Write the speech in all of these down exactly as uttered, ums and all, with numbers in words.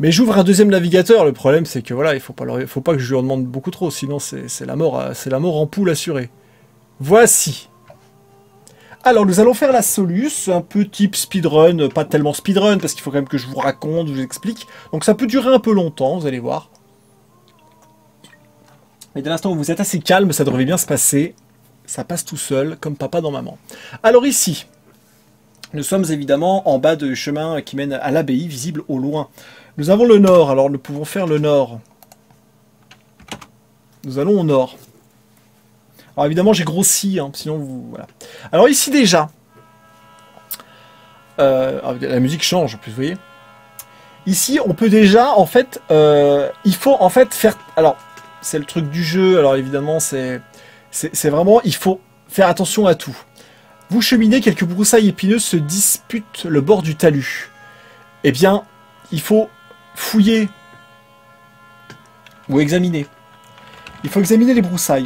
Mais j'ouvre un deuxième navigateur. Le problème, c'est que voilà, il faut pas, leur... faut pas que je lui en demande beaucoup trop, sinon c'est la mort, c'est la mort en poule assurée. Voici. Alors, nous allons faire la Solus, un peu type speedrun, pas tellement speedrun, parce qu'il faut quand même que je vous raconte, je vous explique. Donc ça peut durer un peu longtemps, vous allez voir. Mais dès l'instant où vous êtes assez calme, ça devrait bien se passer. Ça passe tout seul, comme papa dans maman. Alors ici, nous sommes évidemment en bas du chemin qui mène à l'abbaye, visible au loin. Nous avons le nord, alors nous pouvons faire le nord. Nous allons au nord. Alors évidemment j'ai grossi, hein, sinon vous... Voilà. Alors ici déjà, euh, la musique change, en plus, vous voyez. Ici on peut déjà, en fait, euh, il faut en fait faire... Alors, c'est le truc du jeu, alors évidemment c'est... C'est vraiment, il faut faire attention à tout. Vous cheminez, quelques broussailles épineuses se disputent le bord du talus. Eh bien, il faut fouiller ou examiner. Il faut examiner les broussailles.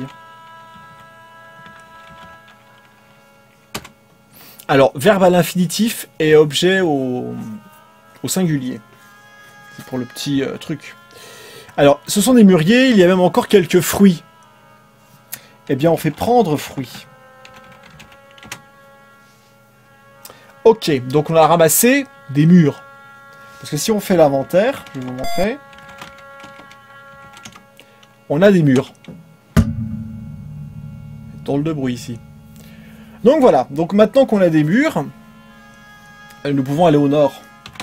Alors, verbe à l'infinitif et objet au, au singulier. C'est pour le petit euh, truc. Alors, ce sont des mûriers, il y a même encore quelques fruits. Eh bien, on fait prendre fruits. Ok, donc on a ramassé des mûres. Parce que si on fait l'inventaire, je vais vous montrer. On a des mûres. Drôle de bruit ici. Donc voilà, donc maintenant qu'on a des murs, nous pouvons aller au nord.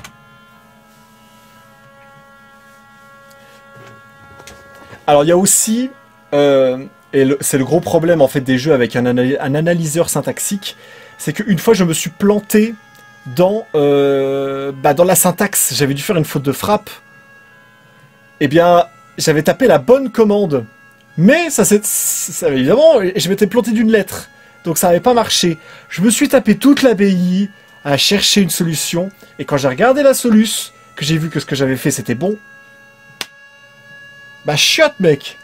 Alors il y a aussi, euh, et c'est le gros problème en fait des jeux avec un, analy un analyseur syntaxique, c'est qu'une fois je me suis planté dans, euh, bah, dans la syntaxe, j'avais dû faire une faute de frappe. Eh bien, j'avais tapé la bonne commande, mais ça c'est évidemment, je m'étais planté d'une lettre. Donc ça n'avait pas marché. Je me suis tapé toute l'abbaye à chercher une solution. Et quand j'ai regardé la soluce, que j'ai vu que ce que j'avais fait c'était bon, bah chiotte mec.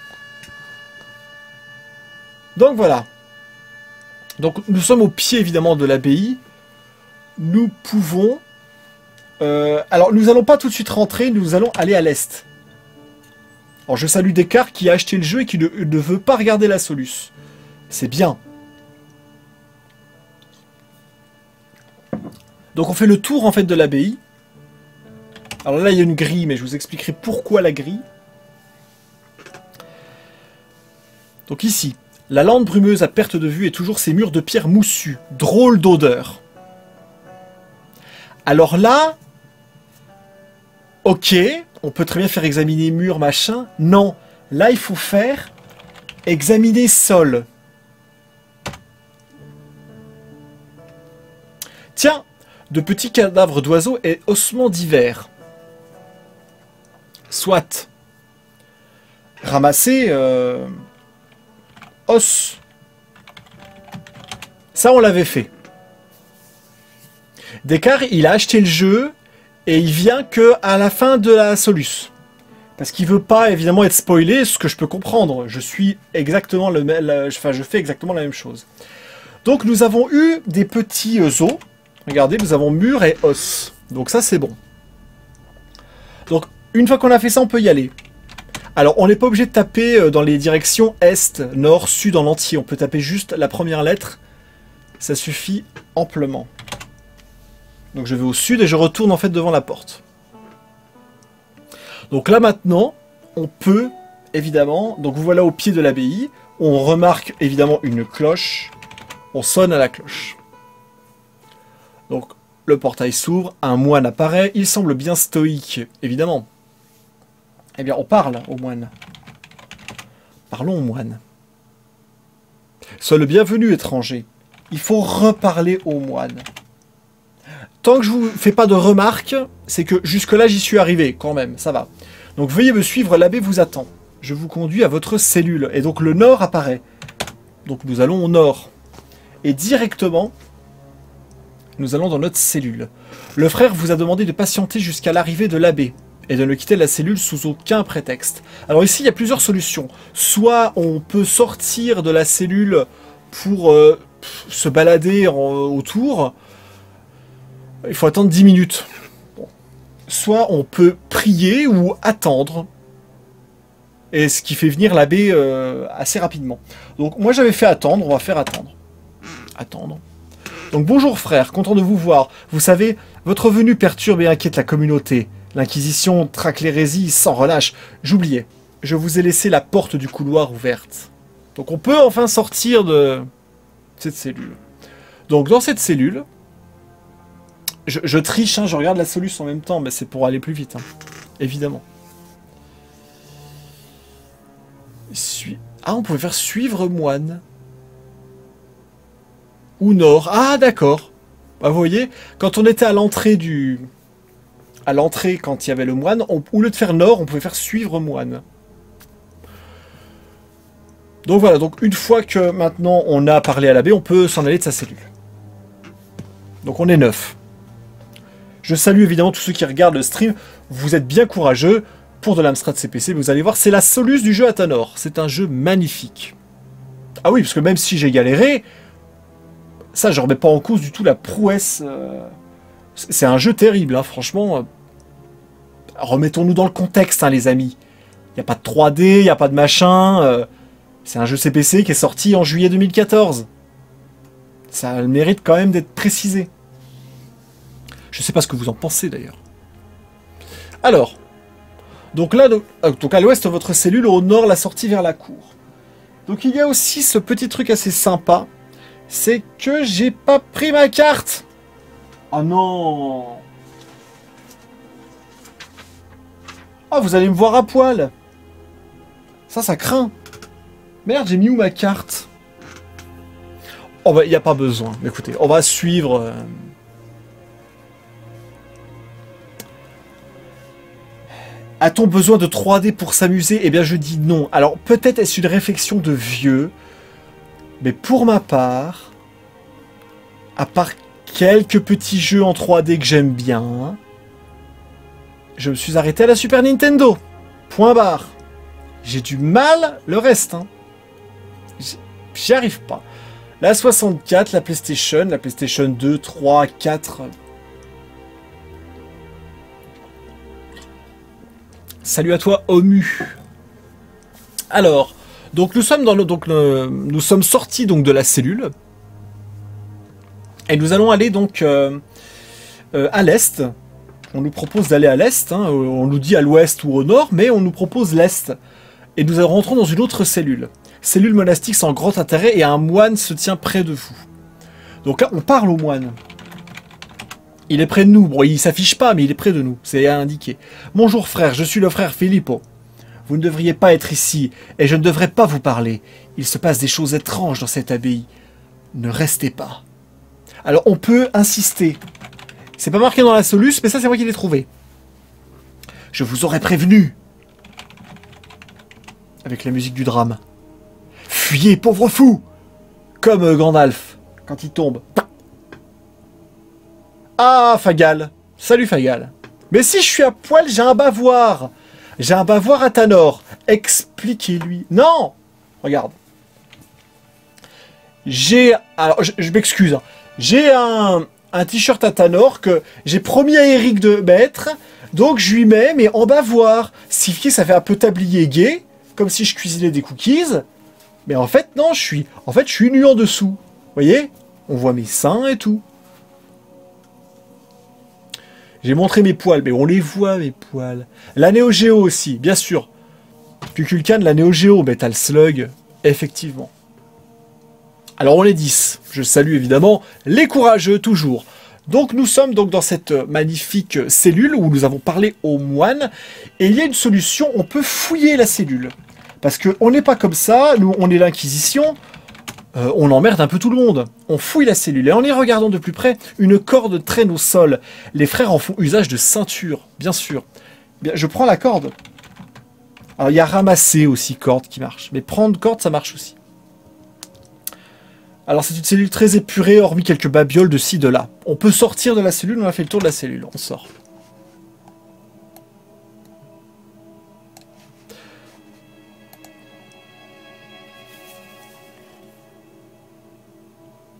Donc voilà. Donc nous sommes au pied évidemment de l'abbaye. Nous pouvons... Euh, alors nous n'allons pas tout de suite rentrer, nous allons aller à l'est. Alors je salue Descartes qui a acheté le jeu et qui ne, ne veut pas regarder la soluce. C'est bien. Donc on fait le tour en fait de l'abbaye. Alors là il y a une grille, mais je vous expliquerai pourquoi la grille. Donc ici, la lande brumeuse à perte de vue est toujours ces murs de pierre moussue. Drôle d'odeur. Alors là, ok, on peut très bien faire examiner mur, machin. Non, là il faut faire examiner sol. Tiens, de petits cadavres d'oiseaux et ossements divers. Soit. Ramasser euh, os. Ça, on l'avait fait. Descartes, il a acheté le jeu et il vient que à la fin de la soluce. Parce qu'il veut pas, évidemment, être spoilé, ce que je peux comprendre. Je suis exactement le même... Enfin, je fais exactement la même chose. Donc, nous avons eu des petits euh, os. Regardez, nous avons mur et os. Donc ça, c'est bon. Donc, une fois qu'on a fait ça, on peut y aller. Alors, on n'est pas obligé de taper dans les directions est, nord, sud en entier. On peut taper juste la première lettre. Ça suffit amplement. Donc, je vais au sud et je retourne en fait devant la porte. Donc là, maintenant, on peut, évidemment... Donc, vous voilà au pied de l'abbaye. On remarque, évidemment, une cloche. On sonne à la cloche. Donc, le portail s'ouvre, un moine apparaît, il semble bien stoïque, évidemment. Eh bien, on parle au moine. Parlons au moine. Sois le bienvenu, étranger. Il faut reparler au moine. Tant que je vous fais pas de remarques, c'est que jusque-là, j'y suis arrivé, quand même, ça va. Donc, veuillez me suivre, l'abbé vous attend. Je vous conduis à votre cellule. Et donc, le nord apparaît. Donc, nous allons au nord. Et directement... nous allons dans notre cellule. Le frère vous a demandé de patienter jusqu'à l'arrivée de l'abbé et de ne quitter la cellule sous aucun prétexte. Alors ici, il y a plusieurs solutions. Soit on peut sortir de la cellule pour euh, se balader en, autour. Il faut attendre dix minutes. Bon. soit on peut prier ou attendre. Et ce qui fait venir l'abbé euh, assez rapidement. Donc moi j'avais fait attendre, on va faire attendre. Attendre. Donc bonjour frère, content de vous voir. Vous savez, votre venue perturbe et inquiète la communauté. L'Inquisition traque l'hérésie sans relâche. J'oubliais, je vous ai laissé la porte du couloir ouverte. Donc on peut enfin sortir de cette cellule. Donc dans cette cellule, je, je triche, hein, je regarde la solution en même temps, mais c'est pour aller plus vite, hein, évidemment. Suis... Ah, on pouvait faire suivre moine. Ou nord. Ah, d'accord. Bah, vous voyez, quand on était à l'entrée du... À l'entrée, quand il y avait le moine, on... au lieu de faire nord, on pouvait faire suivre moine. Donc voilà, donc une fois que maintenant on a parlé à l'abbé, on peut s'en aller de sa cellule. Donc on est neuf. Je salue évidemment tous ceux qui regardent le stream. Vous êtes bien courageux. Pour de l'Amstrad C P C, vous allez voir, c'est la soluce du jeu Athanor. C'est un jeu magnifique. Ah oui, parce que même si j'ai galéré, ça, je remets pas en cause du tout la prouesse. Euh... C'est un jeu terrible, hein, franchement. Remettons-nous dans le contexte, hein, les amis. Il n'y a pas de trois D, il n'y a pas de machin. Euh... C'est un jeu C P C qui est sorti en juillet deux mille quatorze. Ça a le mérite quand même d'être précisé. Je sais pas ce que vous en pensez, d'ailleurs. Alors... Donc là, donc, donc à l'ouest, votre cellule, au nord, la sortie vers la cour. Donc il y a aussi ce petit truc assez sympa, c'est que j'ai pas pris ma carte. Oh non. Ah, vous allez me voir à poil. Ça, ça craint. Merde, j'ai mis où ma carte? Oh bah, il n'y a pas besoin. Écoutez, on va suivre... Euh... A-t-on besoin de trois D pour s'amuser? Eh bien, je dis non. Alors, peut-être est-ce une réflexion de vieux, mais pour ma part, à part quelques petits jeux en trois D que j'aime bien, je me suis arrêté à la Super Nintendo. Point barre. J'ai du mal le reste. Hein. J'y arrive pas. La soixante-quatre, la PlayStation, la PlayStation deux, trois, quatre... Salut à toi, Omu. Alors, donc nous sommes dans le, donc le, nous sommes sortis donc de la cellule et nous allons aller donc euh, euh, à l'est. On nous propose d'aller à l'est. Hein, on nous dit à l'ouest ou au nord, mais on nous propose l'est. Et nous rentrons dans une autre cellule. Cellule monastique sans grand intérêt et un moine se tient près de vous. Donc là, on parle au moine. Il est près de nous. Bon, il s'affiche pas, mais il est près de nous. C'est indiqué. Bonjour frère, je suis le frère Filippo. Vous ne devriez pas être ici, et je ne devrais pas vous parler. Il se passe des choses étranges dans cette abbaye. Ne restez pas. Alors, on peut insister. C'est pas marqué dans la soluce, mais ça, c'est moi qui l'ai trouvé. Je vous aurais prévenu. Avec la musique du drame. Fuyez, pauvre fou. Comme Gandalf, quand il tombe. Ah, Fagal. Salut, Fagal. Mais si je suis à poil, j'ai un bavoir. J'ai un bavoir à Athanor. Expliquez-lui. Non. Regarde. J'ai... Alors, je, je m'excuse. Hein. J'ai un, un t-shirt à Athanor que j'ai promis à Eric de mettre. Donc, je lui mets, mais en bavoir. Signifié, ça fait un peu tablier gay. Comme si je cuisinais des cookies. Mais en fait, non, je suis... En fait, je suis nu en dessous. Vous voyez? On voit mes seins et tout. J'ai montré mes poils, mais on les voit, mes poils. La Neo Geo aussi, bien sûr. Kukulkan, la Neo Geo, Metal Slug, effectivement. Alors on est dix. Je salue évidemment les courageux, toujours. Donc nous sommes donc dans cette magnifique cellule où nous avons parlé aux moines. Et il y a une solution, on peut fouiller la cellule. Parce qu'on n'est pas comme ça, nous on est l'Inquisition. Euh, on emmerde un peu tout le monde. On fouille la cellule et en y regardant de plus près, une corde traîne au sol. Les frères en font usage de ceinture, bien sûr. Bien, je prends la corde. Alors il y a ramasser aussi corde qui marche. Mais prendre corde, ça marche aussi. Alors c'est une cellule très épurée, hormis quelques babioles de ci, de là. On peut sortir de la cellule, on a fait le tour de la cellule. On sort.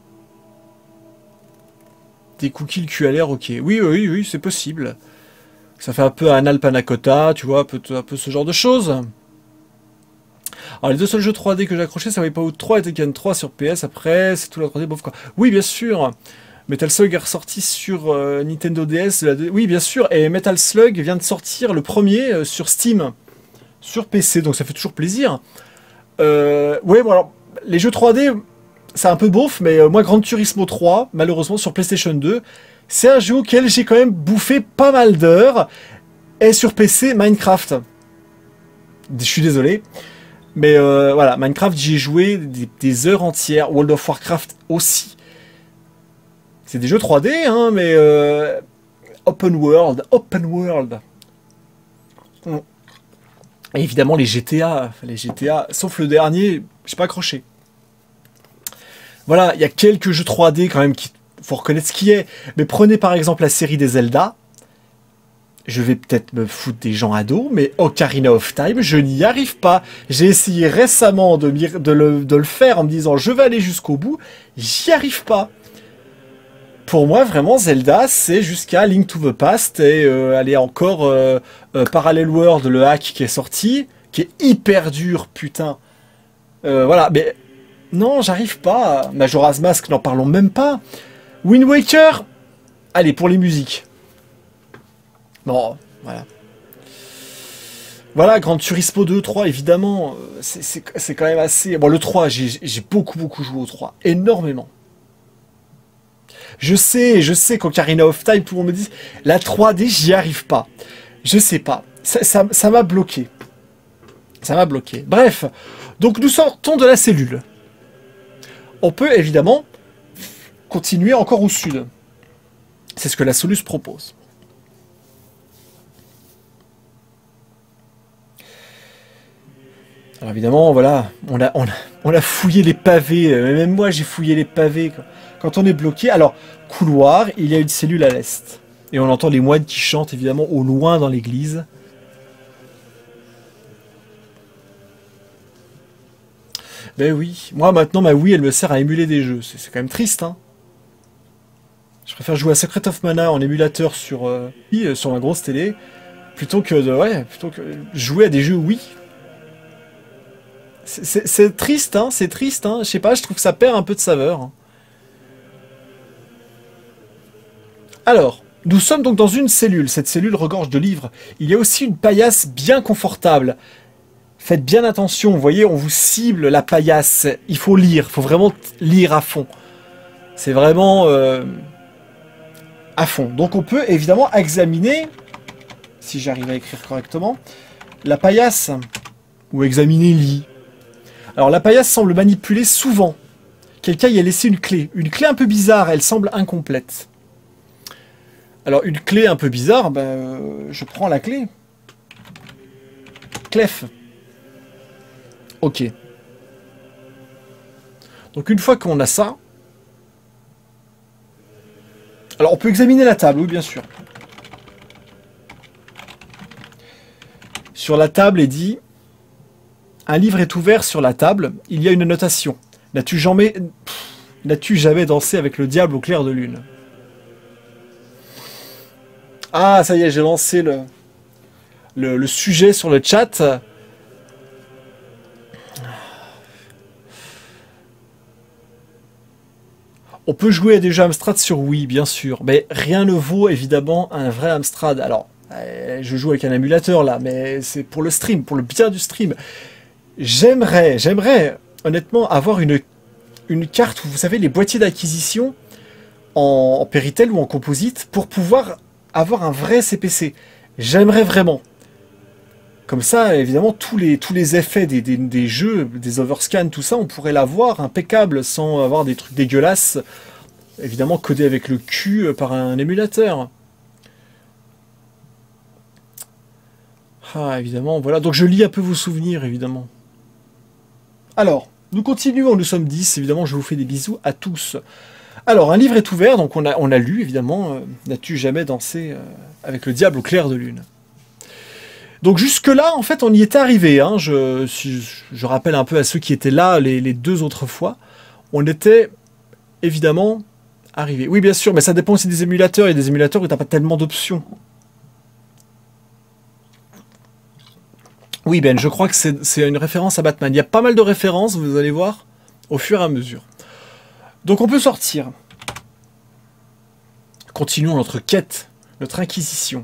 Des cookies le cul à l'air, ok. Oui, oui, oui, c'est possible. Ça fait un peu Anal Panna Cotta, tu vois, un peu, un peu ce genre de choses. Alors les deux seuls jeux trois D que j'ai accrochés, c'est Wipeout trois et Tekken trois sur P S. Après, c'est tout la trois D, bof quoi. Oui, bien sûr. Metal Slug est ressorti sur euh, Nintendo D S. La... Oui, bien sûr. Et Metal Slug vient de sortir le premier euh, sur Steam, sur P C. Donc ça fait toujours plaisir. Euh, ouais, bon alors, les jeux trois D, c'est un peu beauf, mais euh, moi, Gran Turismo trois, malheureusement, sur PlayStation deux, c'est un jeu auquel j'ai quand même bouffé pas mal d'heures. Et sur P C, Minecraft. Je suis désolé. Mais euh, voilà, Minecraft, j'y ai joué des, des heures entières. World of Warcraft aussi. C'est des jeux trois D, hein, mais euh, open world, open world. Et évidemment les G T A, les G T A, sauf le dernier, j'ai pas accroché. Voilà, il y a quelques jeux trois D quand même qui faut reconnaître ce qui est. Mais prenez par exemple la série des Zelda. Je vais peut-être me foutre des gens à dos, mais Ocarina of Time, je n'y arrive pas. J'ai essayé récemment de, de, le, de le faire en me disant je vais aller jusqu'au bout, j'y arrive pas. Pour moi, vraiment, Zelda, c'est jusqu'à Link to the Past et euh, aller encore euh, euh, Parallel World, le hack qui est sorti, qui est hyper dur, putain. Euh, voilà, mais non, j'arrive pas. Majora's Mask, n'en parlons même pas. Wind Waker, allez, pour les musiques. Bon, voilà. Voilà, Gran Turismo deux, trois, évidemment, c'est quand même assez... Bon, le trois, j'ai beaucoup, beaucoup joué au trois, énormément. Je sais, je sais qu'Ocarina of Time, tout le monde me dit, la trois D, j'y arrive pas. Je sais pas. Ça ça, ça m'a bloqué. Ça m'a bloqué. Bref, donc nous sortons de la cellule. On peut évidemment continuer encore au sud. C'est ce que la Solus propose. Alors évidemment, voilà, on a, on a, on a fouillé les pavés. Même moi, j'ai fouillé les pavés. Quoi. Quand on est bloqué, alors, couloir, il y a une cellule à l'est. Et on entend les moines qui chantent, évidemment, au loin dans l'église. Ben oui, moi maintenant, ma Wii, elle me sert à émuler des jeux. C'est quand même triste, hein. Je préfère jouer à Secret of Mana en émulateur sur, euh, sur ma grosse télé, plutôt que de, ouais, plutôt que jouer à des jeux Wii. C'est triste, hein, c'est triste, hein. Je sais pas, je trouve que ça perd un peu de saveur. Alors, nous sommes donc dans une cellule. Cette cellule regorge de livres. Il y a aussi une paillasse bien confortable. Faites bien attention, vous voyez, on vous cible la paillasse. Il faut lire, il faut vraiment lire à fond. C'est vraiment euh, à fond. Donc on peut évidemment examiner, si j'arrive à écrire correctement, la paillasse, ou examiner lit. Alors la paillasse semble manipuler souvent. Quelqu'un y a laissé une clé. Une clé un peu bizarre, elle semble incomplète. Alors une clé un peu bizarre, ben, euh, je prends la clé. Clef. Ok. Donc une fois qu'on a ça... Alors on peut examiner la table, oui bien sûr. Sur la table est dit... Un livre est ouvert sur la table, il y a une notation. N'as-tu jamais... N'as-tu jamais dansé avec le diable au clair de lune? Ah, ça y est, j'ai lancé le, le, le sujet sur le chat. On peut jouer à des jeux Amstrad sur Wii, bien sûr. Mais rien ne vaut, évidemment, un vrai Amstrad. Alors, je joue avec un émulateur, là, mais c'est pour le stream, pour le bien du stream. J'aimerais, j'aimerais, honnêtement, avoir une, une carte, vous savez, les boîtiers d'acquisition en, en Péritel ou en composite, pour pouvoir avoir un vrai C P C. J'aimerais vraiment. Comme ça, évidemment, tous les, tous les effets des, des, des jeux, des overscans, tout ça, on pourrait l'avoir impeccable sans avoir des trucs dégueulasses, évidemment codés avec le cul par un émulateur. Ah, évidemment, voilà. Donc je lis un peu vos souvenirs, évidemment. Alors, nous continuons, nous sommes dix, évidemment, je vous fais des bisous à tous. Alors, un livre est ouvert, donc on a, on a lu, évidemment, euh, N'as-tu jamais dansé euh, avec le diable au clair de lune? Donc jusque-là, en fait, on y était arrivé. Hein. Je, si, je rappelle un peu à ceux qui étaient là les, les deux autres fois. On était, évidemment, arrivé. Oui, bien sûr, mais ça dépend aussi des émulateurs. Il y a des émulateurs où tu n'as pas tellement d'options. Oui, Ben, je crois que c'est une référence à Batman. Il y a pas mal de références, vous allez voir, au fur et à mesure. Donc on peut sortir. Continuons notre quête, notre inquisition.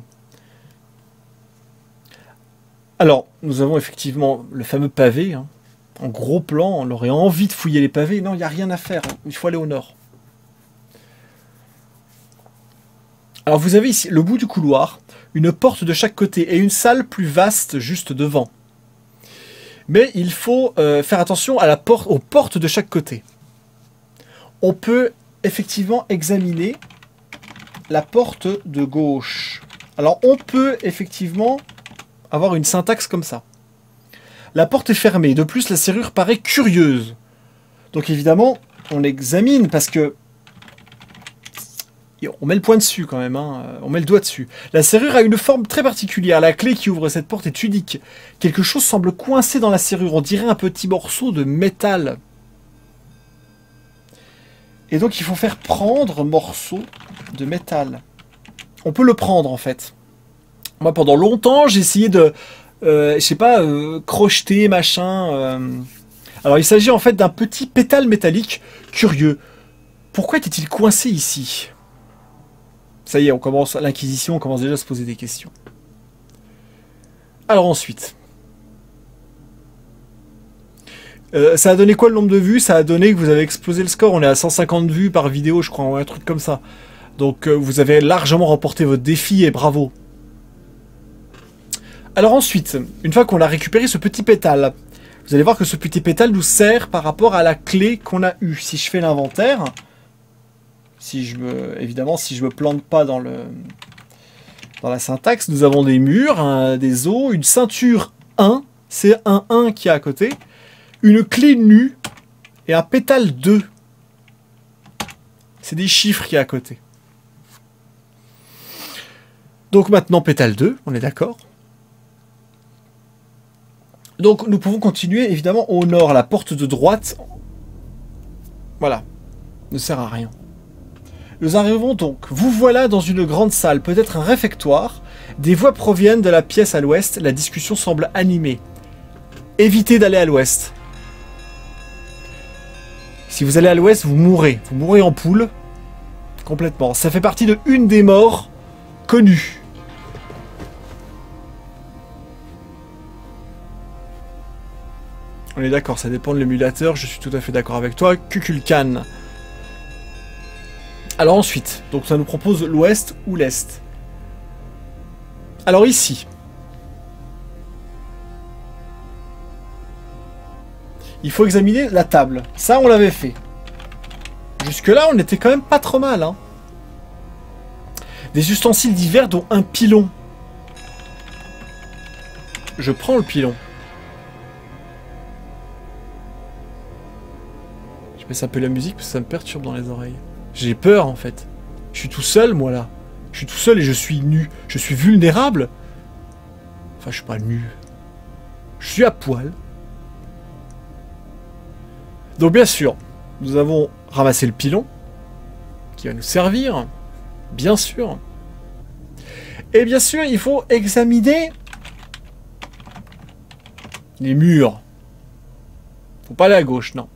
Alors, nous avons effectivement le fameux pavé. Hein. En gros plan, on aurait envie de fouiller les pavés. Non, il n'y a rien à faire. Il faut aller au nord. Alors vous avez ici, le bout du couloir, une porte de chaque côté et une salle plus vaste juste devant. Mais il faut euh, faire attention à la porte, aux portes de chaque côté. On peut effectivement examiner la porte de gauche. Alors on peut effectivement avoir une syntaxe comme ça. La porte est fermée. De plus, la serrure paraît curieuse. Donc évidemment, on examine parce que on met le point dessus quand même, hein. On met le doigt dessus. La serrure a une forme très particulière. La clé qui ouvre cette porte est unique. Quelque chose semble coincé dans la serrure. On dirait un petit morceau de métal. Et donc il faut faire prendre un morceau de métal. On peut le prendre en fait. Moi pendant longtemps j'ai essayé de, euh, je sais pas, euh, crocheter, machin. Euh... Alors il s'agit en fait d'un petit pétale métallique curieux. Pourquoi était-il coincé ici ? Ça y est, on commence l'inquisition, on commence déjà à se poser des questions. Alors ensuite... Euh, ça a donné quoi le nombre de vues? Ça a donné que vous avez explosé le score. On est à cent cinquante vues par vidéo, je crois, ou un truc comme ça. Donc euh, vous avez largement remporté votre défi et bravo. Alors ensuite, une fois qu'on a récupéré ce petit pétale, vous allez voir que ce petit pétale nous sert par rapport à la clé qu'on a eue. Si je fais l'inventaire, si je me, évidemment, si je me plante pas dans le, dans la syntaxe, nous avons des murs, un, des os, une ceinture un, c'est un un qui est à côté. Une clé nue et un pétale deux. C'est des chiffres qui est à côté. Donc maintenant pétale deux, on est d'accord. Donc nous pouvons continuer évidemment au nord. La porte de droite, voilà, ne sert à rien. Nous arrivons donc, vous voilà dans une grande salle, peut-être un réfectoire. Des voix proviennent de la pièce à l'ouest, la discussion semble animée. Évitez d'aller à l'ouest. Si vous allez à l'ouest, vous mourrez. Vous mourrez en poule. Complètement. Ça fait partie de une des morts connues. On est d'accord, ça dépend de l'émulateur. Je suis tout à fait d'accord avec toi. Kukulkan. Alors ensuite, donc ça nous propose l'ouest ou l'est. Alors ici. Il faut examiner la table. Ça, on l'avait fait. Jusque-là, on était quand même pas trop mal. Hein. Des ustensiles divers, dont un pilon. Je prends le pilon. Je baisse un peu la musique parce que ça me perturbe dans les oreilles. J'ai peur, en fait. Je suis tout seul, moi, là. Je suis tout seul et je suis nu. Je suis vulnérable. Enfin, je suis pas nu. Je suis à poil. Donc bien sûr, nous avons ramassé le pilon, qui va nous servir, bien sûr. Et bien sûr, il faut examiner les murs. Faut pas aller à gauche, non.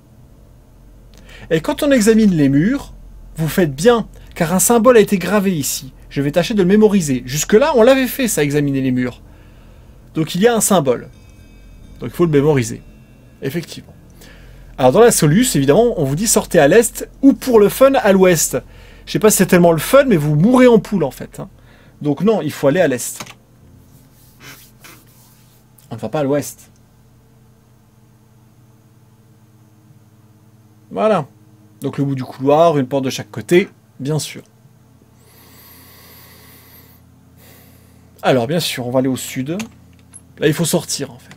Et quand on examine les murs, vous faites bien, car un symbole a été gravé ici. Je vais tâcher de le mémoriser. Jusque-là, on l'avait fait, ça, examiner les murs. Donc il y a un symbole. Donc il faut le mémoriser. Effectivement. Alors dans la soluce, évidemment, on vous dit sortez à l'est ou pour le fun à l'ouest. Je sais pas si c'est tellement le fun, mais vous mourrez en poule en fait. Hein. Donc non, il faut aller à l'est. On ne va pas à l'ouest. Voilà. Donc le bout du couloir, une porte de chaque côté, bien sûr. Alors bien sûr, on va aller au sud. Là, il faut sortir en fait.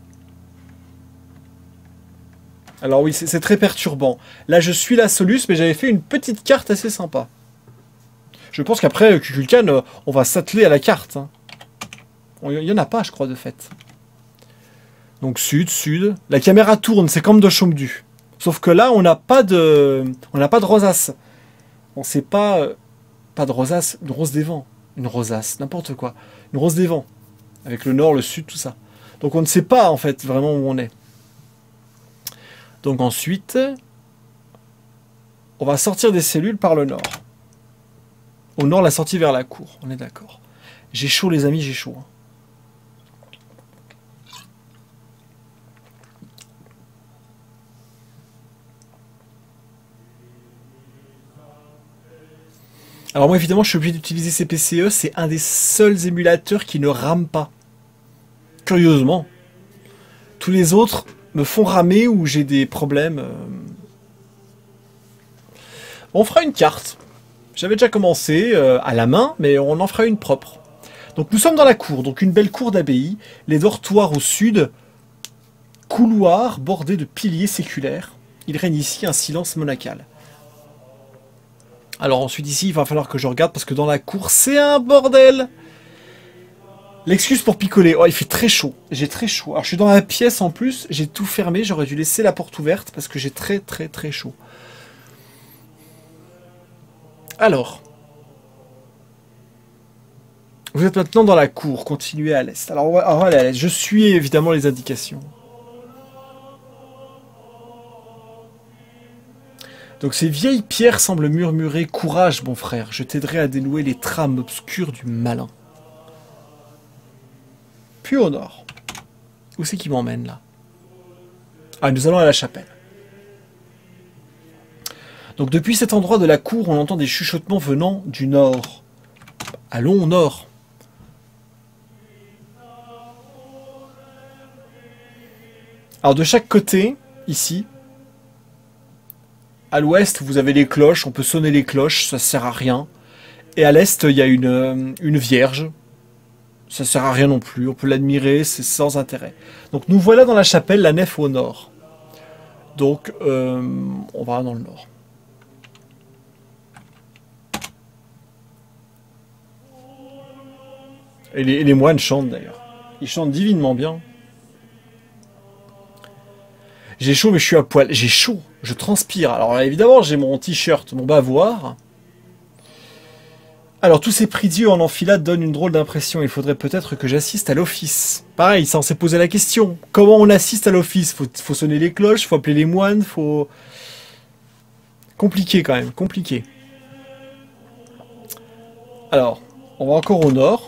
Alors oui, c'est très perturbant. Là, je suis la soluce, mais j'avais fait une petite carte assez sympa. Je pense qu'après, Kukulkan, euh, on va s'atteler à la carte. Hein. Il n'y en a pas, je crois, de fait. Donc sud, sud. La caméra tourne, c'est comme de Chomdu. Sauf que là, on n'a pas de... On n'a pas de rosace. On sait pas... Euh, pas de rosace, une rose des vents. Une rosace, n'importe quoi. Une rose des vents. Avec le nord, le sud, tout ça. Donc on ne sait pas en fait vraiment où on est. Donc ensuite, on va sortir des cellules par le nord. Au nord, la sortie vers la cour, on est d'accord. J'ai chaud les amis, j'ai chaud. Alors moi évidemment je suis obligé d'utiliser C P C E, c'est un des seuls émulateurs qui ne rame pas. Curieusement. Tous les autres me font ramer ou j'ai des problèmes. On fera une carte. J'avais déjà commencé euh, à la main, mais on en fera une propre. Donc nous sommes dans la cour, donc une belle cour d'abbaye, les dortoirs au sud, couloir bordé de piliers séculaires. Il règne ici un silence monacal. Alors ensuite ici, il va falloir que je regarde parce que dans la cour, c'est un bordel. L'excuse pour picoler. Oh, il fait très chaud. J'ai très chaud. Alors je suis dans la pièce en plus, j'ai tout fermé, j'aurais dû laisser la porte ouverte parce que j'ai très très très chaud. Alors, vous êtes maintenant dans la cour, continuez à l'est. Alors on va, on va aller à l'est. Je suis évidemment les indications. Donc ces vieilles pierres semblent murmurer « Courage, mon frère, je t'aiderai à dénouer les trames obscures du malin. » Puis au nord. Où c'est qui m'emmène là? Ah, nous allons à la chapelle. Donc depuis cet endroit de la cour, on entend des chuchotements venant du nord. Allons au nord. Alors de chaque côté, ici, à l'ouest, vous avez les cloches, on peut sonner les cloches, ça sert à rien. Et à l'est, il y a une, une vierge, ça sert à rien non plus, on peut l'admirer, c'est sans intérêt. Donc nous voilà dans la chapelle, la nef au nord. Donc euh, on va dans le nord. Et les, et les moines chantent d'ailleurs. Ils chantent divinement bien. J'ai chaud mais je suis à poil. J'ai chaud, je transpire. Alors évidemment j'ai mon t-shirt, mon bavoir. Alors tous ces prie-dieux en enfilade donnent une drôle d'impression. Il faudrait peut-être que j'assiste à l'office. Pareil, ça on s'est posé la question. Comment on assiste à l'office? Faut, faut sonner les cloches, faut appeler les moines, faut... Compliqué quand même, compliqué. Alors, on va encore au nord.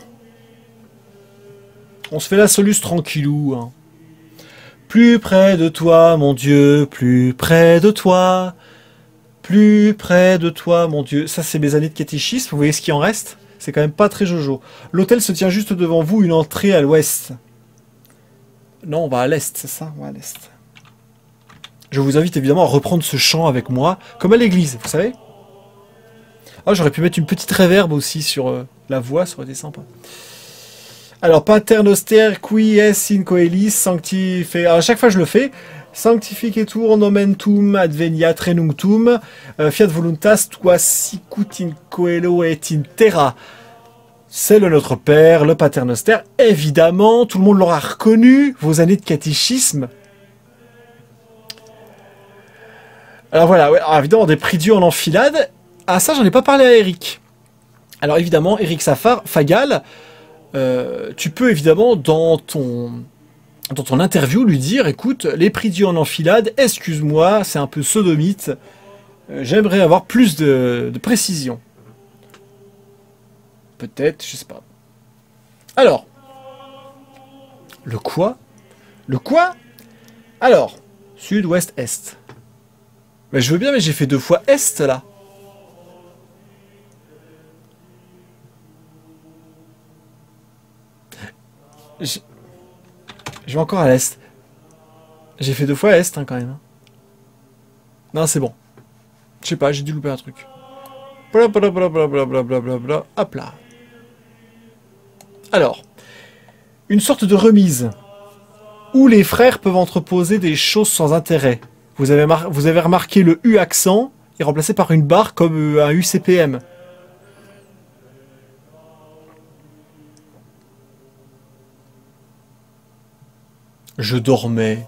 On se fait la soluce tranquillou. Hein. Plus près de toi, mon Dieu, plus près de toi, plus près de toi, mon Dieu. Ça, c'est mes années de catéchisme. Vous voyez ce qui en reste? C'est quand même pas très jojo. L'hôtel se tient juste devant vous, une entrée à l'ouest. Non, on va à l'est, c'est ça? On va à l'est. Je vous invite évidemment à reprendre ce chant avec moi, comme à l'église, vous savez? Ah, j'aurais pu mettre une petite réverb aussi sur euh, la voix, ça aurait été sympa. Alors, Pater Noster, qui es in coelis, sanctife... Alors, à chaque fois, je le fais. Sanctificetur nomen tuum adveniat renunctum, euh, fiat voluntas tua sicut in coelo et in terra. C'est le Notre Père, le Pater Noster. Évidemment, tout le monde l'aura reconnu, vos années de catéchisme. Alors voilà, ouais, alors, évidemment, des prie-dieux en enfilade. Ah, ça, j'en ai pas parlé à Eric. Alors, évidemment, Eric Safar, Fagal... Euh, tu peux évidemment dans ton, dans ton interview lui dire écoute, les prie-dieux en enfilade, excuse-moi, c'est un peu sodomite, euh, j'aimerais avoir plus de, de précision. Peut-être, je sais pas. Alors, le quoi? Le quoi? Alors, sud, ouest, est. Mais je veux bien, mais j'ai fait deux fois est là. Je... je vais encore à l'est. J'ai fait deux fois est hein, quand même. Non, c'est bon. Je sais pas, j'ai dû louper un truc. Blablabla. Hop là. Alors, une sorte de remise où les frères peuvent entreposer des choses sans intérêt. Vous avez, mar... Vous avez remarqué le U accent est remplacé par une barre comme un U C P M. Je dormais.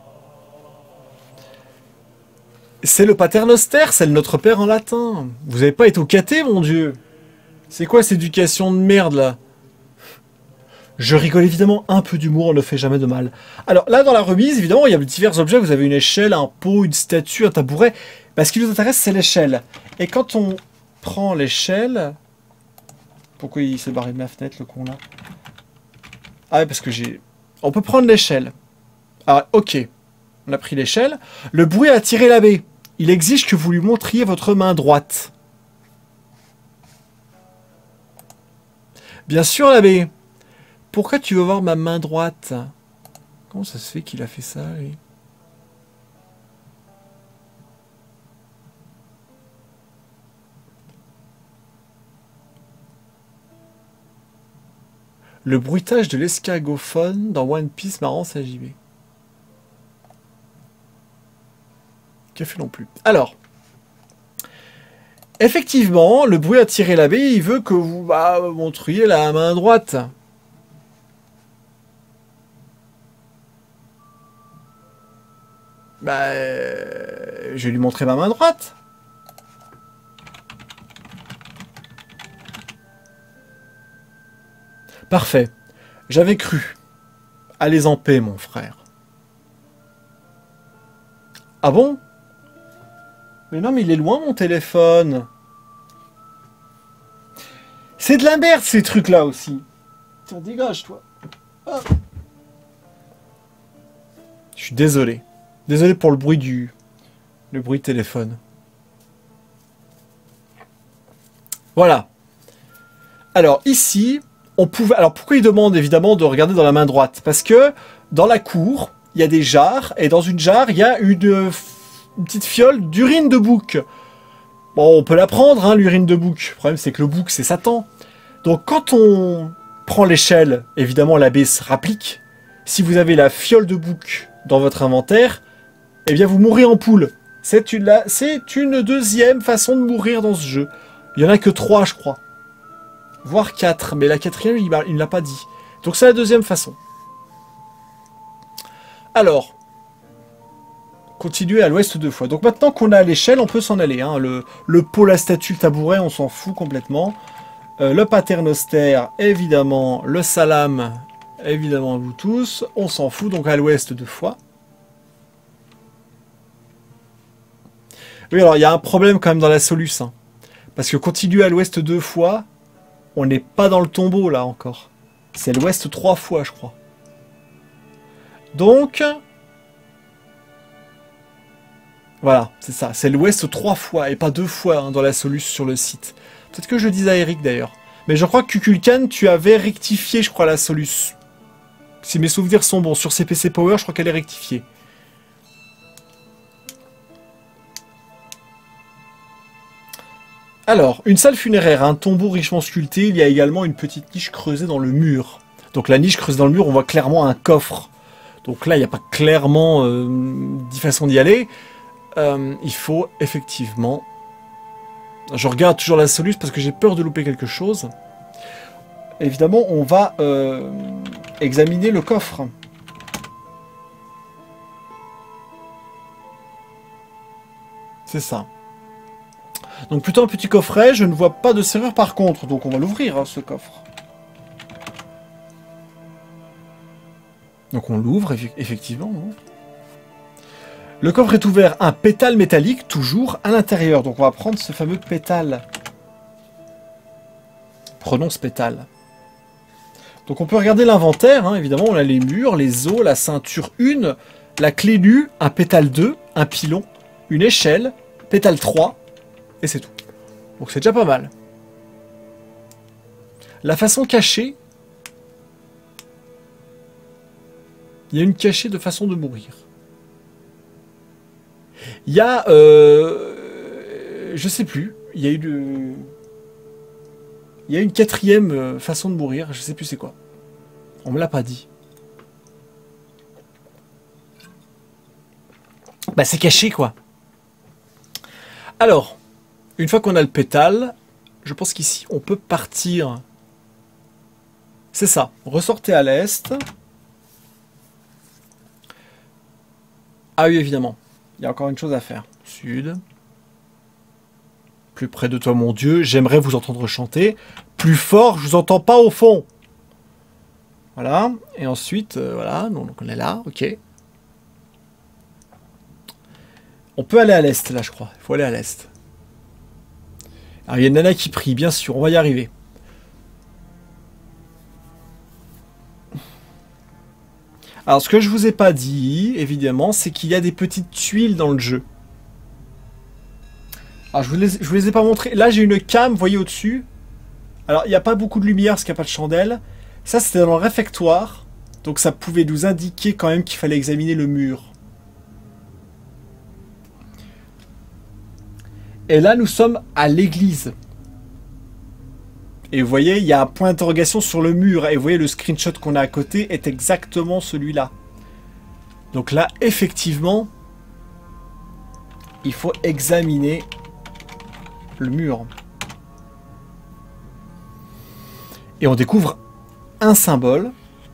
C'est le Pater Noster, c'est le Notre Père en latin. Vous avez pas été au caté, mon Dieu. C'est quoi cette éducation de merde, là? Je rigole évidemment, un peu d'humour ne fait jamais de mal. Alors là, dans la remise, évidemment, il y a divers objets. Vous avez une échelle, un pot, une statue, un tabouret. Bah, ce qui nous intéresse, c'est l'échelle. Et quand on prend l'échelle... Pourquoi il s'est barré de ma fenêtre, le con, là? Ah ouais, parce que j'ai... On peut prendre l'échelle. Ah, ok. On a pris l'échelle. Le bruit a attiré l'abbé. Il exige que vous lui montriez votre main droite. Bien sûr, l'abbé. Pourquoi tu veux voir ma main droite? Comment ça se fait qu'il a fait ça, lui? Le bruitage de l'escargophone dans One Piece marrant sa J B. Café non plus. Alors, effectivement, le bruit a tiré l'abbé, il veut que vous bah, montriez la main droite. Bah, euh, je vais lui montrer ma main droite. Parfait. J'avais cru. Allez en paix, mon frère. Ah bon? Mais non, mais il est loin, mon téléphone. C'est de la merde, ces trucs-là aussi. Tiens, dégage, toi. Ah. Je suis désolé. Désolé pour le bruit du... Le bruit de téléphone. Voilà. Alors, ici, on pouvait... Alors, pourquoi il demande, évidemment, de regarder dans la main droite? Parce que, dans la cour, il y a des jarres, et dans une jarre, il y a une, une petite fiole d'urine de bouc. Bon, on peut la prendre, hein, l'urine de bouc. Le problème, c'est que le bouc, c'est Satan. Donc, quand on prend l'échelle, évidemment, l'abbé se rapplique. Si vous avez la fiole de bouc dans votre inventaire, eh bien, vous mourrez en poule. C'est une, c'est une deuxième façon de mourir dans ce jeu. Il n'y en a que trois, je crois. Voire quatre. Mais la quatrième, il ne l'a pas dit. Donc, c'est la deuxième façon. Alors, continuer à l'ouest deux fois. Donc, maintenant qu'on a l'échelle, on peut s'en aller. Hein. Le, le pot, la statue, le tabouret, on s'en fout complètement. Euh, le paternostère, évidemment. Le salam, évidemment, à vous tous. On s'en fout. Donc, à l'ouest deux fois. Oui, alors il y a un problème quand même dans la soluce. Hein. Parce que continuer à l'ouest deux fois, on n'est pas dans le tombeau là encore. C'est l'ouest trois fois, je crois. Donc, voilà, c'est ça. C'est l'ouest trois fois et pas deux fois hein, dans la soluce sur le site. Peut-être que je dis à Eric d'ailleurs. Mais je crois que Kukulkan, tu avais rectifié, je crois, la soluce. Si mes souvenirs sont bons. Sur C P C Power, je crois qu'elle est rectifiée. Alors, une salle funéraire, un tombeau richement sculpté, il y a également une petite niche creusée dans le mur. Donc la niche creusée dans le mur, on voit clairement un coffre. Donc là, il n'y a pas clairement euh, dix façons d'y aller. Euh, il faut effectivement... Je regarde toujours la soluce parce que j'ai peur de louper quelque chose. Évidemment, on va euh, examiner le coffre. C'est ça. Donc plutôt un petit coffret, je ne vois pas de serrure par contre, donc on va l'ouvrir hein, ce coffre. Donc on l'ouvre effectivement. Hein. Le coffre est ouvert, un pétale métallique toujours à l'intérieur, donc on va prendre ce fameux pétale. Prenons ce pétale. Donc on peut regarder l'inventaire, hein, évidemment on a les murs, les os, la ceinture un, la clé nue, un pétale deux, un pilon, une échelle, pétale trois. Et c'est tout. Donc c'est déjà pas mal. La façon cachée. Il y a une cachée de façon de mourir. Il y a... Euh, je sais plus. Il y a une... Il y a une quatrième façon de mourir. Je sais plus c'est quoi. On me l'a pas dit. Bah c'est caché quoi. Alors... Une fois qu'on a le pétale, je pense qu'ici, on peut partir. C'est ça. Ressortez à l'est. Ah oui, évidemment. Il y a encore une chose à faire. Sud. Plus près de toi, mon Dieu. J'aimerais vous entendre chanter. Plus fort, je vous entends pas au fond. Voilà. Et ensuite, euh, voilà, donc on est là, ok. On peut aller à l'est, là, je crois. Il faut aller à l'est. Alors, il y a une nana qui prie, bien sûr, on va y arriver. Alors, ce que je vous ai pas dit, évidemment, c'est qu'il y a des petites tuiles dans le jeu. Alors, je vous les, je vous les ai pas montrées. Là, j'ai une cam, vous voyez au-dessus. Alors, il n'y a pas beaucoup de lumière parce qu'il n'y a pas de chandelle. Ça, c'était dans le réfectoire. Donc, ça pouvait nous indiquer quand même qu'il fallait examiner le mur. Et là, nous sommes à l'église. Et vous voyez, il y a un point d'interrogation sur le mur. Et vous voyez, le screenshot qu'on a à côté est exactement celui-là. Donc là, effectivement, il faut examiner le mur. Et on découvre un symbole.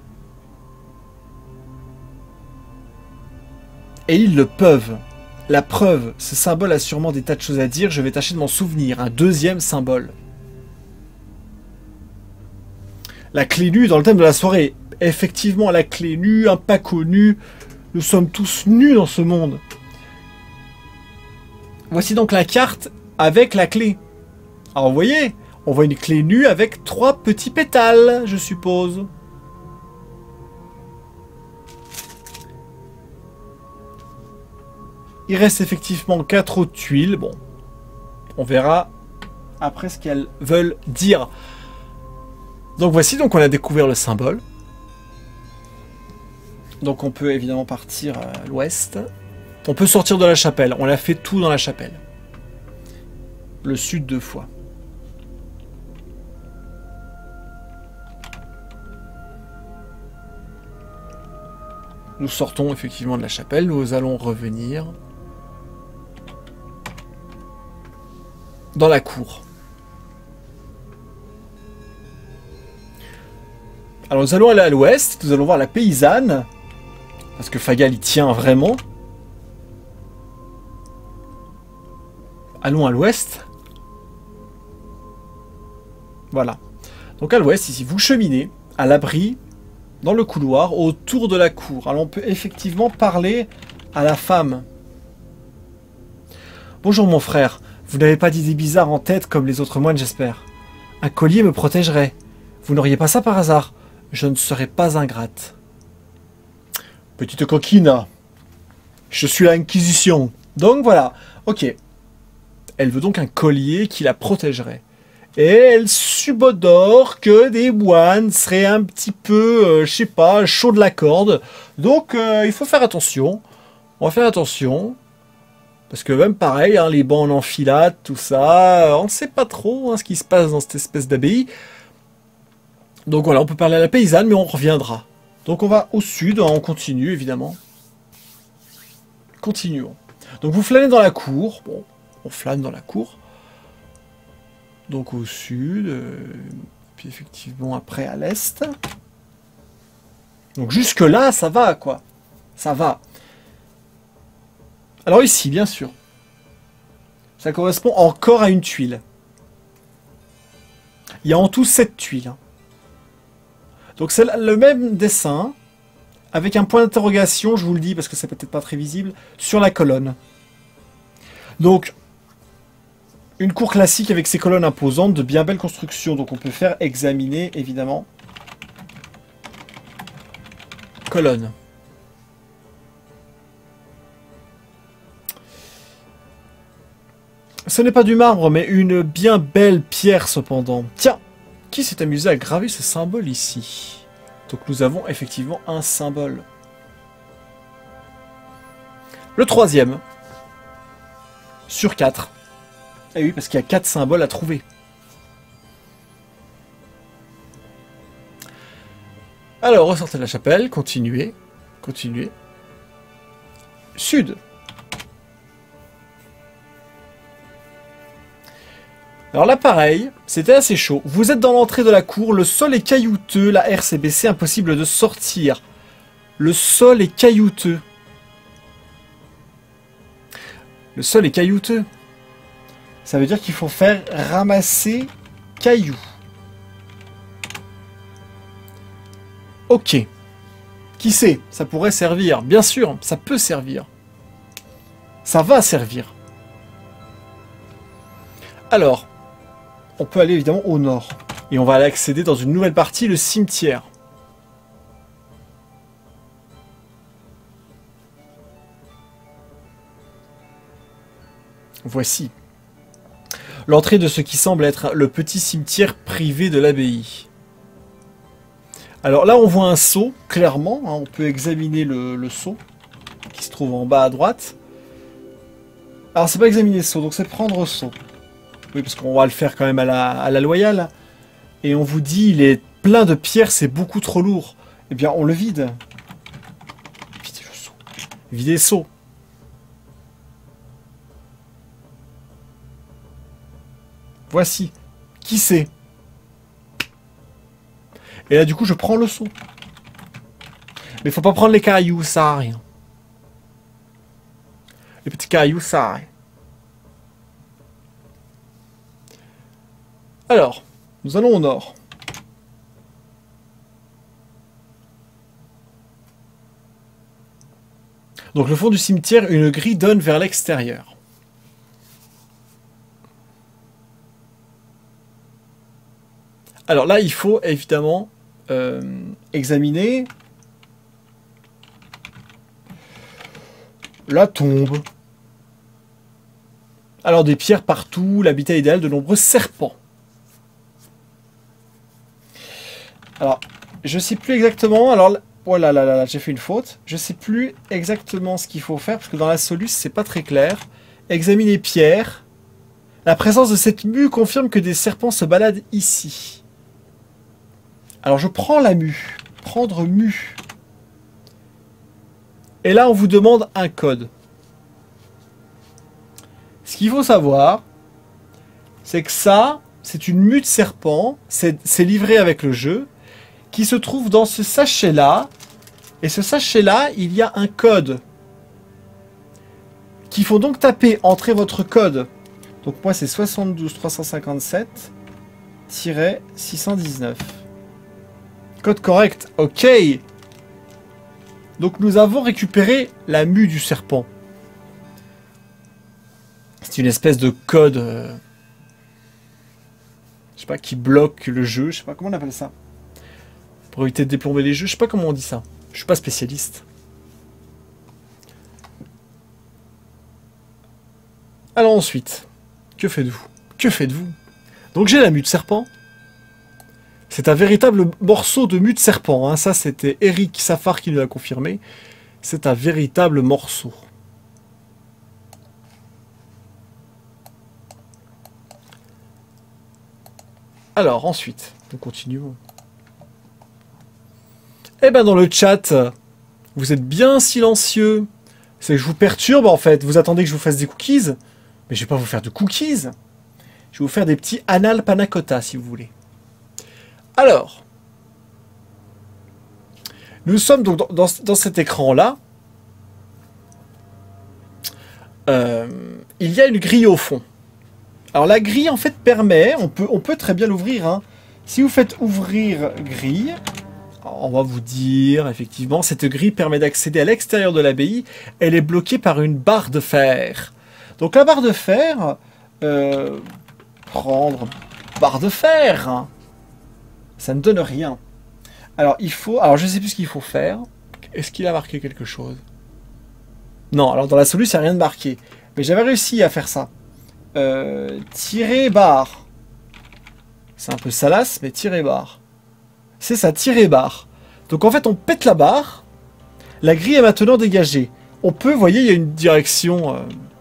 Et ils le peuvent. La preuve, ce symbole a sûrement des tas de choses à dire. Je vais tâcher de m'en souvenir. Un deuxième symbole. La clé nue dans le thème de la soirée. Effectivement, la clé nue, un pas connu. Nous sommes tous nus dans ce monde. Voici donc la carte avec la clé. Alors vous voyez, on voit une clé nue avec trois petits pétales, je suppose. Il reste effectivement quatre autres tuiles. Bon, on verra après ce qu'elles veulent dire. Donc voici, donc on a découvert le symbole. Donc on peut évidemment partir à l'ouest. On peut sortir de la chapelle. On a fait tout dans la chapelle. Le sud deux fois. Nous sortons effectivement de la chapelle. Nous allons revenir dans la cour. Alors nous allons aller à l'ouest. Nous allons voir la paysanne. Parce que Fagal y tient vraiment. Allons à l'ouest. Voilà. Donc à l'ouest, ici, vous cheminez à l'abri, dans le couloir, autour de la cour. Alors on peut effectivement parler à la femme. Bonjour mon frère. Vous n'avez pas d'idées bizarres en tête comme les autres moines, j'espère. Un collier me protégerait. Vous n'auriez pas ça par hasard? Je ne serais pas ingrate. Petite coquine. Je suis l'Inquisition. Donc voilà. Ok. Elle veut donc un collier qui la protégerait. Et elle subodore que des moines seraient un petit peu, euh, je sais pas, chaud de la corde. Donc euh, il faut faire attention. On va faire attention. Parce que même pareil, hein, les bancs en enfilade, tout ça, on ne sait pas trop hein, ce qui se passe dans cette espèce d'abbaye. Donc voilà, on peut parler à la paysanne, mais on reviendra. Donc on va au sud, hein, on continue évidemment. Continuons. Donc vous flânez dans la cour. Bon, on flâne dans la cour. Donc au sud, euh, puis effectivement après à l'est. Donc jusque là, ça va quoi. Ça va. Alors ici, bien sûr, ça correspond encore à une tuile. Il y a en tout sept tuiles. Hein. Donc c'est le même dessin, avec un point d'interrogation, je vous le dis parce que c'est peut-être pas très visible, sur la colonne. Donc, une cour classique avec ses colonnes imposantes, de bien belles constructions. Donc on peut faire examiner, évidemment, colonne. Ce n'est pas du marbre, mais une bien belle pierre cependant. Tiens, qui s'est amusé à graver ce symbole ici? Donc nous avons effectivement un symbole. Le troisième. Sur quatre. Et oui, parce qu'il y a quatre symboles à trouver. Alors, ressortez de la chapelle, continuez, continuez. Sud. Alors là, pareil, c'était assez chaud. Vous êtes dans l'entrée de la cour, le sol est caillouteux, la R s'est baissée, impossible de sortir. Le sol est caillouteux. Le sol est caillouteux. Ça veut dire qu'il faut faire ramasser cailloux. Ok. Qui sait? Ça pourrait servir. Bien sûr, ça peut servir. Ça va servir. Alors, on peut aller évidemment au nord. Et on va aller accéder dans une nouvelle partie, le cimetière. Voici l'entrée de ce qui semble être le petit cimetière privé de l'abbaye. Alors là, on voit un sceau, clairement. Hein, on peut examiner le, le sceau qui se trouve en bas à droite. Alors, c'est pas examiner le sceau, donc c'est prendre le sceau. Oui, parce qu'on va le faire quand même à la, à la loyale. Et on vous dit, il est plein de pierres, c'est beaucoup trop lourd. Eh bien, on le vide. Videz le seau. Videz le seau. Voici. Qui c'est? Et là, du coup, je prends le seau. Mais il faut pas prendre les cailloux, ça sert à rien. Les petits cailloux, ça sert à rien. Alors, nous allons au nord. Donc le fond du cimetière, une grille donne vers l'extérieur. Alors là, il faut évidemment euh, examiner la tombe. Alors des pierres partout, l'habitat idéal de nombreux serpents. Alors, je sais plus exactement. Alors, oh là là là, là j'ai fait une faute. Je sais plus exactement ce qu'il faut faire parce que dans la soluce, c'est pas très clair. Examiner pierre. La présence de cette mue confirme que des serpents se baladent ici. Alors, je prends la mue. Prendre mue. Et là, on vous demande un code. Ce qu'il faut savoir, c'est que ça, c'est une mue de serpent. C'est livré avec le jeu. Qui se trouve dans ce sachet-là. Et ce sachet-là, il y a un code. Qu'il faut donc taper, entrer votre code. Donc moi, c'est soixante-douze trois cent cinquante-sept six cent dix-neuf. Code correct, ok. Donc nous avons récupéré la mue du serpent. C'est une espèce de code... Euh, je sais pas, qui bloque le jeu. Je sais pas, comment on appelle ça? Pour éviter de déplomber les jeux, je sais pas comment on dit ça. Je suis pas spécialiste. Alors ensuite, que faites-vous? Que faites-vous? Donc j'ai la mue de serpent. C'est un véritable morceau de mue de serpent. Hein. Ça, c'était Eric Safar qui nous l'a confirmé. C'est un véritable morceau. Alors ensuite, nous continuons. Eh ben dans le chat, vous êtes bien silencieux. C'est que je vous perturbe en fait. Vous attendez que je vous fasse des cookies. Mais je vais pas vous faire de cookies. Je vais vous faire des petits anal panna cotta si vous voulez. Alors. Nous sommes donc dans, dans, dans cet écran-là. Euh, il y a une grille au fond. Alors la grille en fait permet, on peut, on peut très bien l'ouvrir. Hein. Si vous faites ouvrir grille... On va vous dire, effectivement, cette grille permet d'accéder à l'extérieur de l'abbaye. Elle est bloquée par une barre de fer. Donc la barre de fer, euh, prendre barre de fer, hein, ça ne donne rien. Alors il faut, alors je ne sais plus ce qu'il faut faire. Est-ce qu'il a marqué quelque chose? Non, alors dans la solution, il n'y a rien de marqué. Mais j'avais réussi à faire ça. Euh, tirer barre. C'est un peu salace, mais tirer barre. C'est ça, tirer barre. Donc en fait, on pète la barre. La grille est maintenant dégagée. On peut, vous voyez, il y a une direction... Euh...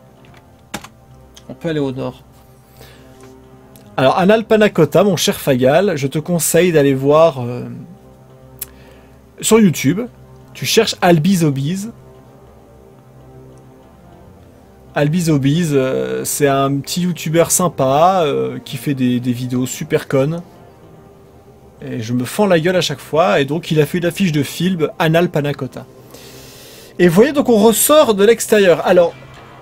On peut aller au nord. Alors, Anal Panna Cotta, mon cher Fagal, je te conseille d'aller voir... Euh... Sur YouTube, tu cherches Albizobiz. Albizobiz, euh, c'est un petit youtubeur sympa euh, qui fait des, des vidéos super connes. Et je me fends la gueule à chaque fois. Et donc, il a fait une affiche de film Anal Panna Cotta. Et vous voyez, donc, on ressort de l'extérieur. Alors,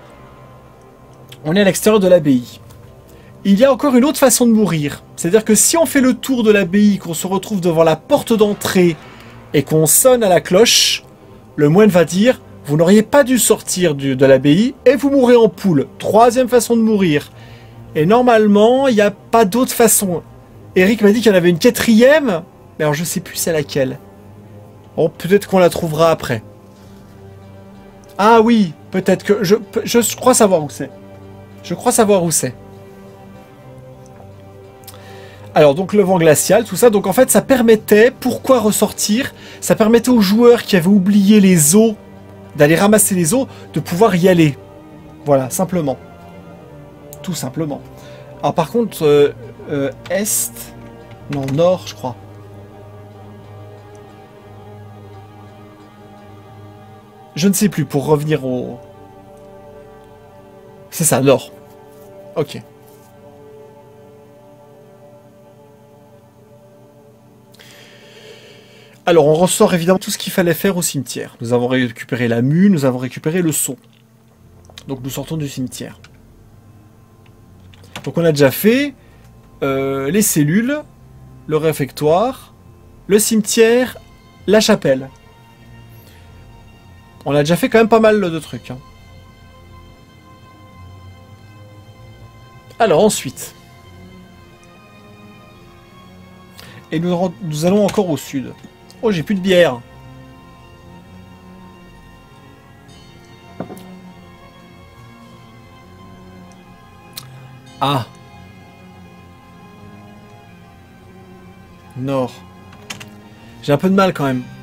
on est à l'extérieur de l'abbaye. Il y a encore une autre façon de mourir. C'est-à-dire que si on fait le tour de l'abbaye, qu'on se retrouve devant la porte d'entrée et qu'on sonne à la cloche, le moine va dire « Vous n'auriez pas dû sortir du, de l'abbaye et vous mourrez en poule. Troisième façon de mourir. » Et normalement, il n'y a pas d'autre façon. Eric m'a dit qu'il y en avait une quatrième, mais alors je sais plus c'est laquelle. Bon, peut-être qu'on la trouvera après. Ah oui, peut-être que... Je, je crois savoir où c'est. Je crois savoir où c'est. Alors, donc le vent glacial, tout ça. Donc en fait, ça permettait... Pourquoi ressortir? Ça permettait aux joueurs qui avaient oublié les os, d'aller ramasser les os, de pouvoir y aller. Voilà, simplement. Tout simplement. Alors par contre, euh, euh, est... Non, nord, je crois. Je ne sais plus, pour revenir au... C'est ça, nord. Ok. Alors, on ressort évidemment tout ce qu'il fallait faire au cimetière. Nous avons récupéré la mue, nous avons récupéré le seau. Donc nous sortons du cimetière. Donc on a déjà fait euh, les cellules, le réfectoire, le cimetière, la chapelle. On a déjà fait quand même pas mal de trucs. Hein. Alors ensuite. Et nous, nous allons encore au sud. Oh, j'ai plus de bière. Ah. Nord. J'ai un peu de mal quand même.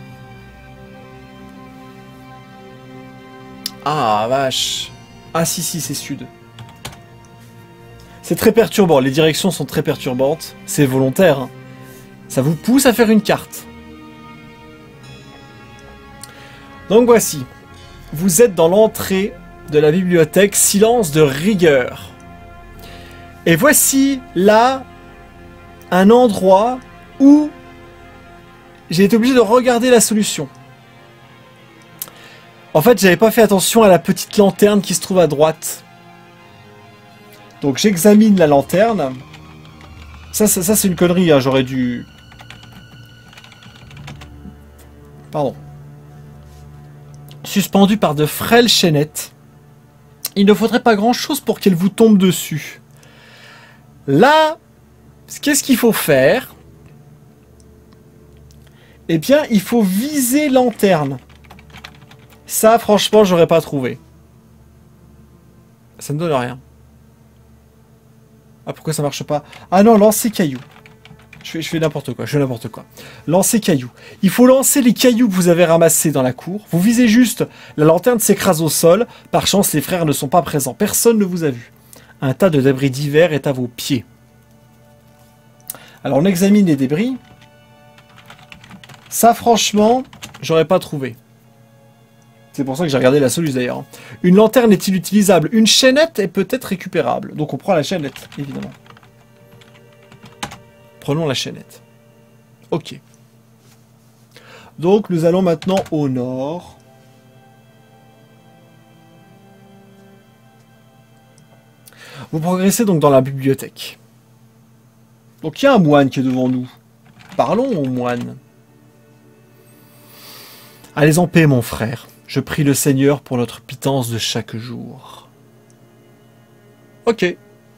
Ah, vache. Ah si, si, c'est sud. C'est très perturbant. Les directions sont très perturbantes. C'est volontaire. Hein. Ça vous pousse à faire une carte. Donc voici. Vous êtes dans l'entrée de la bibliothèque Silence de rigueur. Et voici là un endroit où j'ai été obligé de regarder la solution. En fait, j'avais pas fait attention à la petite lanterne qui se trouve à droite. Donc j'examine la lanterne. Ça, ça, ça c'est une connerie, hein. J'aurais dû... Pardon. Suspendue par de frêles chaînettes. Il ne faudrait pas grand-chose pour qu'elle vous tombe dessus. Là, qu'est-ce qu'il faut faire? Eh bien, il faut viser lanterne. Ça, franchement, j'aurais pas trouvé. Ça ne donne rien. Ah, pourquoi ça marche pas? Ah non, lancer caillou. Je fais, je fais n'importe quoi, je fais n'importe quoi. Lancer caillou. Il faut lancer les cailloux que vous avez ramassés dans la cour. Vous visez juste, la lanterne s'écrase au sol. Par chance, les frères ne sont pas présents. Personne ne vous a vu. Un tas de débris divers est à vos pieds. Alors, on examine les débris. Ça, franchement, j'aurais pas trouvé. C'est pour ça que j'ai regardé la solution d'ailleurs. Une lanterne est inutilisable. Une chaînette est peut-être récupérable. Donc on prend la chaînette, évidemment. Prenons la chaînette. Ok. Donc nous allons maintenant au nord. Vous progressez donc dans la bibliothèque. Donc il y a un moine qui est devant nous. Parlons au moine. Allez en paix, mon frère. Je prie le Seigneur pour notre pitance de chaque jour. Ok.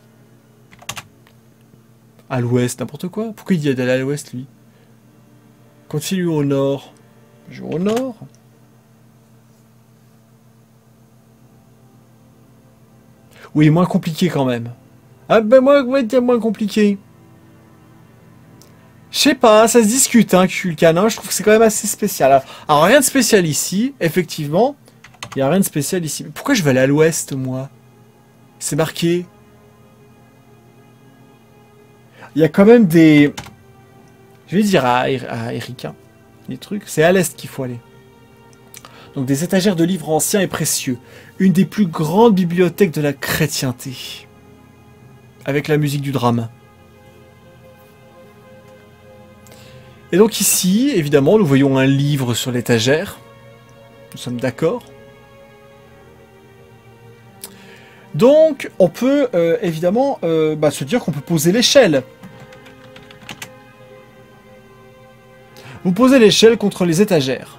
À l'ouest, n'importe quoi. Pourquoi il dit d'aller à l'ouest, lui? Continue au nord. Je vais au nord. Oui, moins compliqué quand même. Ah ben moi, ouais, moins compliqué. Je sais pas, ça se discute, hein, Kulkan, je trouve que c'est quand même assez spécial. Alors, rien de spécial ici, effectivement. Il n'y a rien de spécial ici. Mais pourquoi je vais aller à l'ouest, moi? C'est marqué. Il y a quand même des... Je vais dire à, à Eric, hein, des trucs. C'est à l'est qu'il faut aller. Donc, des étagères de livres anciens et précieux. Une des plus grandes bibliothèques de la chrétienté. Avec la musique du drame. Et donc ici, évidemment, nous voyons un livre sur l'étagère. Nous sommes d'accord. Donc, on peut euh, évidemment euh, bah, se dire qu'on peut poser l'échelle. Vous posez l'échelle contre les étagères.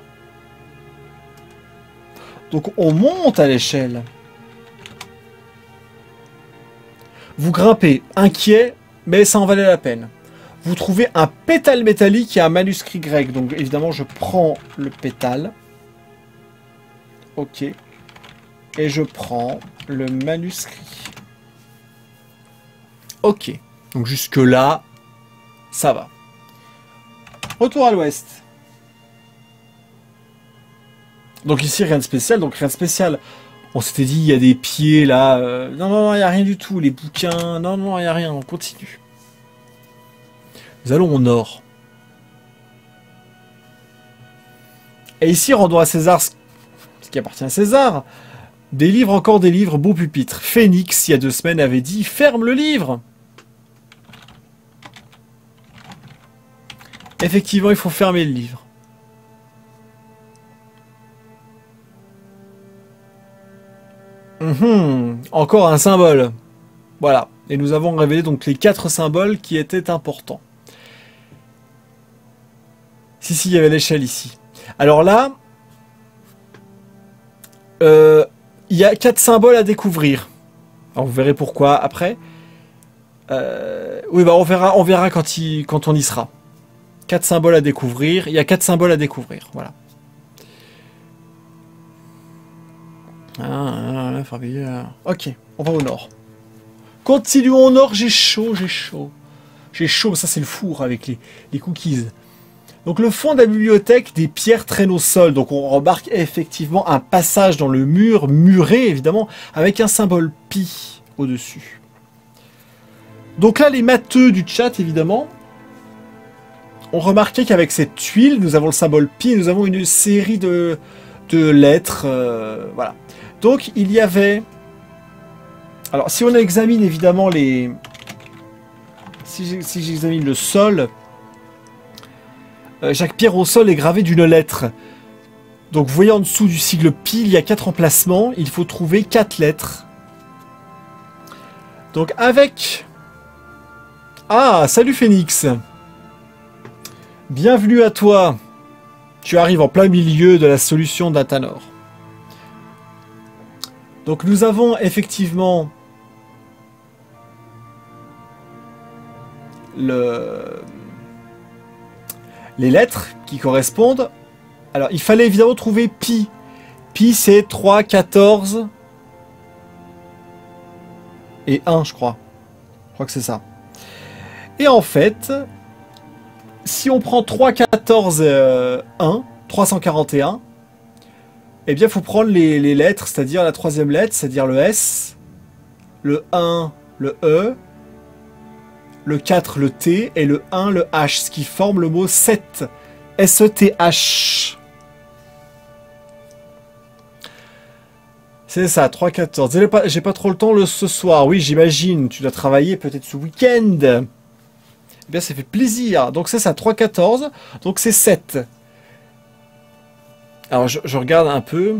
Donc on monte à l'échelle. Vous grimpez, inquiet, mais ça en valait la peine. Vous trouvez un pétale métallique et un manuscrit grec. Donc évidemment, je prends le pétale. Ok. Et je prends le manuscrit. Ok. Donc jusque là, ça va. Retour à l'ouest. Donc ici, rien de spécial. Donc rien de spécial. On s'était dit, il y a des pieds là. Euh... Non, non, non, il n'y a rien du tout. Les bouquins. Non, non, il n'y a rien. On continue. Nous allons au nord. Et ici, rendons à César ce qui appartient à César. Des livres, encore des livres, beau pupitre. Phénix, il y a deux semaines, avait dit, ferme le livre. Effectivement, il faut fermer le livre. Mmh, encore un symbole. Voilà. Et nous avons révélé donc les quatre symboles qui étaient importants. Si, si, il y avait l'échelle ici. Alors là, euh, il y a quatre symboles à découvrir. Alors vous verrez pourquoi après. Euh, oui, bah on verra, on verra quand, il, quand on y sera. Quatre symboles à découvrir. Il y a quatre symboles à découvrir. Voilà. Ah, ah, ah, ok, on va au nord. Continuons au nord, j'ai chaud, j'ai chaud. J'ai chaud, ça c'est le four avec les, les cookies. Donc le fond de la bibliothèque, des pierres traînent au sol. Donc on remarque effectivement un passage dans le mur, muré évidemment, avec un symbole pi au-dessus. Donc là, les matheux du chat, évidemment, ont remarqué qu'avec cette tuile, nous avons le symbole pi, nous avons une série de, de lettres. Euh, voilà. Donc il y avait... Alors si on examine évidemment les... Si j'examine le sol... Euh, chaque pierre au sol est gravée d'une lettre. Donc vous voyez en dessous du sigle pi, il y a quatre emplacements. Il faut trouver quatre lettres. Donc avec... Ah, salut Phénix. Bienvenue à toi. Tu arrives en plein milieu de la solution d'Athanor. Donc nous avons effectivement... Le... les lettres qui correspondent. Alors, il fallait évidemment trouver pi. Pi, c'est trois, quatorze et un, je crois. Je crois que c'est ça. Et en fait, si on prend trois, quatorze, euh, un, trois cent quarante et un, eh bien, il faut prendre les, les lettres, c'est-à-dire la troisième lettre, c'est-à-dire le S, le un, le E, le quatre, le T, et le un, le H, ce qui forme le mot sept. S E T H. C'est ça, trois quatorze. J'ai pas, j'ai pas trop le temps le, ce soir. Oui, j'imagine. Tu dois travailler peut-être ce week-end. Eh bien, ça fait plaisir. Donc, c'est ça, trois quatorze. Donc, c'est sept. Alors, je, je regarde un peu.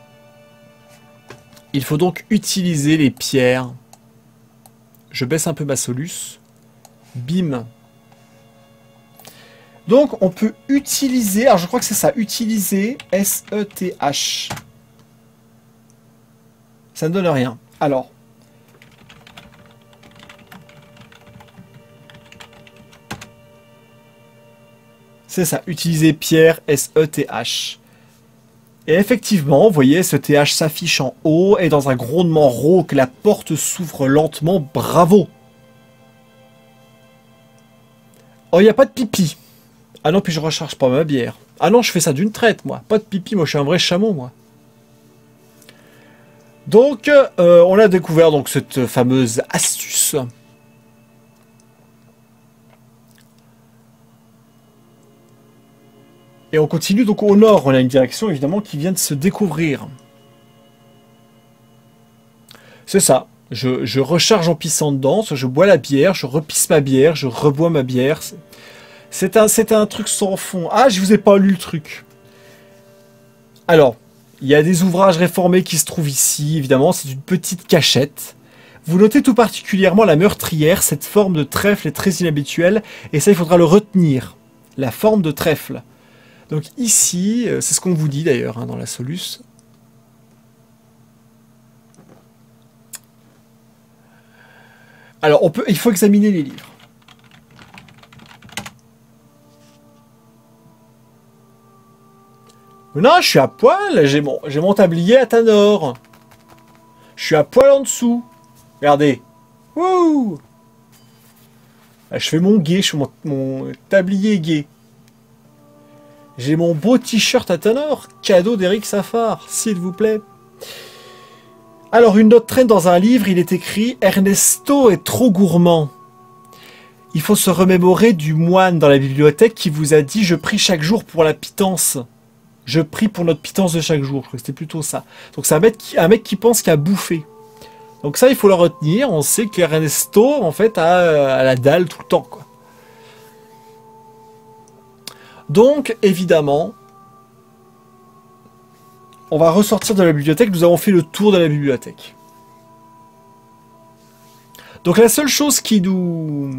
Il faut donc utiliser les pierres. Je baisse un peu ma soluce. Bim. Donc, on peut utiliser... Alors, je crois que c'est ça. Utiliser S E T H. Ça ne donne rien. Alors. C'est ça. Utiliser pierre S E T H. Et effectivement, vous voyez, ce T H s'affiche en haut et dans un grondement rauque, la porte s'ouvre lentement. Bravo. Oh, il n'y a pas de pipi. Ah non, puis je recharge pas ma bière. Ah non, je fais ça d'une traite, moi. Pas de pipi, moi, je suis un vrai chameau, moi. Donc, euh, on a découvert donc cette fameuse astuce. Et on continue donc au nord. On a une direction, évidemment, qui vient de se découvrir. C'est ça. Je, je recharge en pissant dedans, je bois la bière, je repisse ma bière, je rebois ma bière. C'est un, c'est un truc sans fond. Ah, je vous ai pas lu le truc. Alors, il y a des ouvrages réformés qui se trouvent ici, évidemment, c'est une petite cachette. Vous notez tout particulièrement la meurtrière, cette forme de trèfle est très inhabituelle, et ça, il faudra le retenir. La forme de trèfle. Donc ici, euh, c'est ce qu'on vous dit d'ailleurs hein, dans la soluce. Alors, on peut, il faut examiner les livres. Non, je suis à poil, j'ai mon, j'ai mon tablier à Tanor. Je suis à poil en dessous. Regardez. Wouh! Je fais mon guet, je fais mon, mon tablier guet. J'ai mon beau t-shirt à Tanor, cadeau d'Eric Safar, s'il vous plaît. Alors, une note traîne dans un livre, il est écrit « Ernesto est trop gourmand ». Il faut se remémorer du moine dans la bibliothèque qui vous a dit « Je prie chaque jour pour la pitance ». Je prie pour notre pitance de chaque jour. Je crois que c'était plutôt ça. Donc c'est un mec qui, un mec qui pense qu'il a bouffé. Donc ça, il faut le retenir. On sait qu'Ernesto, en fait, a, a la dalle tout le temps, quoi. Donc, évidemment, on va ressortir de la bibliothèque. Nous avons fait le tour de la bibliothèque. Donc la seule chose qui nous...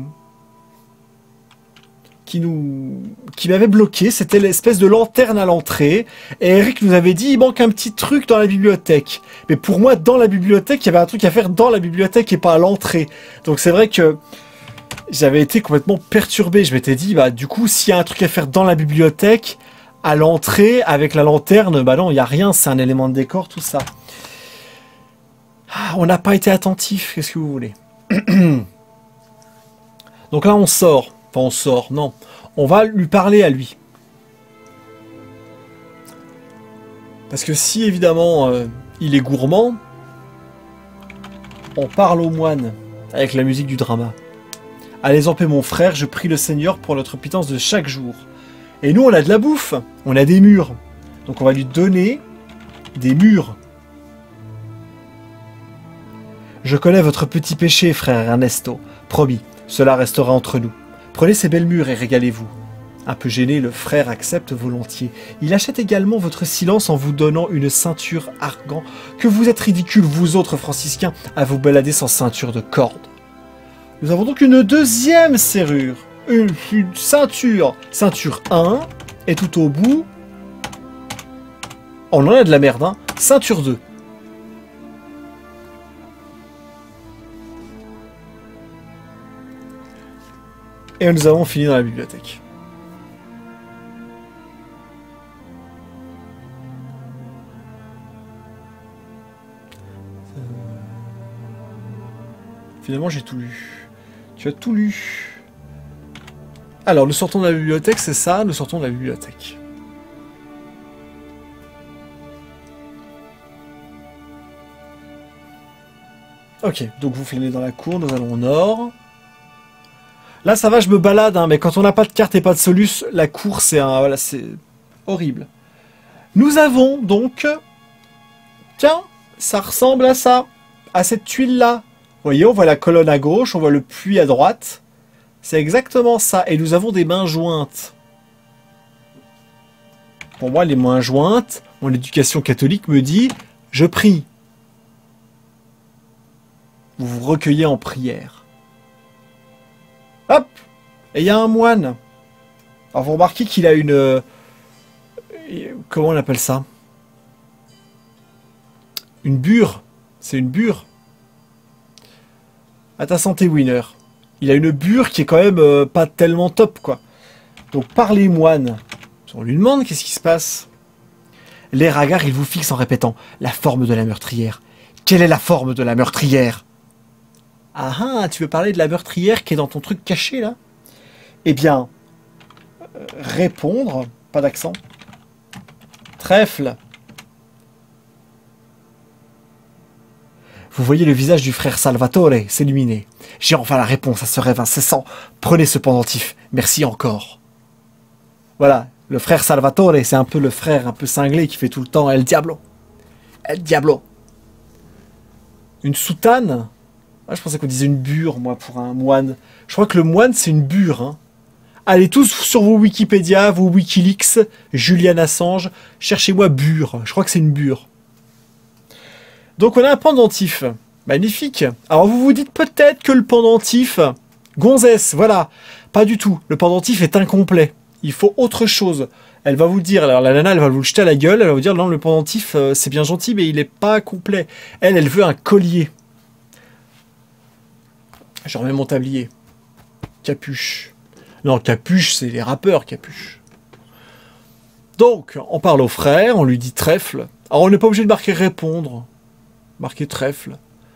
qui nous, qui m'avait bloqué, c'était l'espèce de lanterne à l'entrée. Et Eric nous avait dit, il manque un petit truc dans la bibliothèque. Mais pour moi, dans la bibliothèque, il y avait un truc à faire dans la bibliothèque et pas à l'entrée. Donc c'est vrai que j'avais été complètement perturbé. Je m'étais dit, bah du coup, s'il y a un truc à faire dans la bibliothèque, à l'entrée, avec la lanterne, bah non, il n'y a rien, c'est un élément de décor, tout ça. Ah, on n'a pas été attentif, qu'est-ce que vous voulez? Donc là, on sort. Enfin, on sort, non. On va lui parler à lui. Parce que si, évidemment, euh, il est gourmand, on parle au moine, avec la musique du drama. Allez en paix, mon frère, je prie le Seigneur pour notre pitance de chaque jour. Et nous, on a de la bouffe, on a des murs. Donc on va lui donner des murs. Je connais votre petit péché, frère Ernesto. Promis, cela restera entre nous. Prenez ces belles murs et régalez-vous. Un peu gêné, le frère accepte volontiers. Il achète également votre silence en vous donnant une ceinture argant. Que vous êtes ridicules, vous autres franciscains, à vous balader sans ceinture de corde. Nous avons donc une deuxième serrure. Une, une ceinture. Ceinture un. Et tout au bout... On en a de la merde, hein. Ceinture deux. Et nous avons fini dans la bibliothèque. Euh... Finalement, j'ai tout lu. Tu as tout lu. Alors, nous sortons de la bibliothèque, c'est ça, nous sortons de la bibliothèque. Ok, donc vous flânez dans la cour, nous allons au nord. Là, ça va, je me balade, hein, mais quand on n'a pas de carte et pas de soluce, la cour, c'est un... Voilà, c'est horrible. Nous avons donc... Tiens, ça ressemble à ça, à cette tuile-là. Vous voyez, on voit la colonne à gauche, on voit le puits à droite. C'est exactement ça. Et nous avons des mains jointes. Pour moi, les mains jointes, mon éducation catholique me dit, je prie. Vous vous recueillez en prière. Hop! Et il y a un moine. Alors vous remarquez qu'il a une... Euh, comment on appelle ça? Une bure. C'est une bure. À ta santé, Winner. Il a une bure qui est quand même euh, pas tellement top, quoi. Donc par les moines. On lui demande qu'est-ce qui se passe. Les ragards, il vous fixe en répétant la forme de la meurtrière. Quelle est la forme de la meurtrière? Ah ah, tu veux parler de la meurtrière qui est dans ton truc caché, là? Eh bien, euh, répondre, pas d'accent. Trèfle. Vous voyez le visage du frère Salvatore s'illuminer. J'ai enfin la réponse à ce rêve incessant. Prenez ce pendentif. Merci encore. Voilà, le frère Salvatore, c'est un peu le frère un peu cinglé qui fait tout le temps El Diablo. El Diablo. Une soutane? Ah, je pensais qu'on disait une bure, moi, pour un moine. Je crois que le moine, c'est une bure. Hein. Allez tous sur vos Wikipédia, vos Wikileaks, Julian Assange, cherchez-moi bure. Je crois que c'est une bure. Donc on a un pendentif. Magnifique. Alors vous vous dites peut-être que le pendentif... Gonzesse, voilà. Pas du tout. Le pendentif est incomplet. Il faut autre chose. Elle va vous le dire, alors la nana, elle va vous le jeter à la gueule, elle va vous dire, non, le pendentif, euh, c'est bien gentil, mais il n'est pas complet. Elle, elle veut un collier. Je remets mon tablier. Capuche. Non, capuche, c'est les rappeurs, capuche. Donc, on parle au frère, on lui dit trèfle. Alors, on n'est pas obligé de marquer répondre. Marquer trèfle.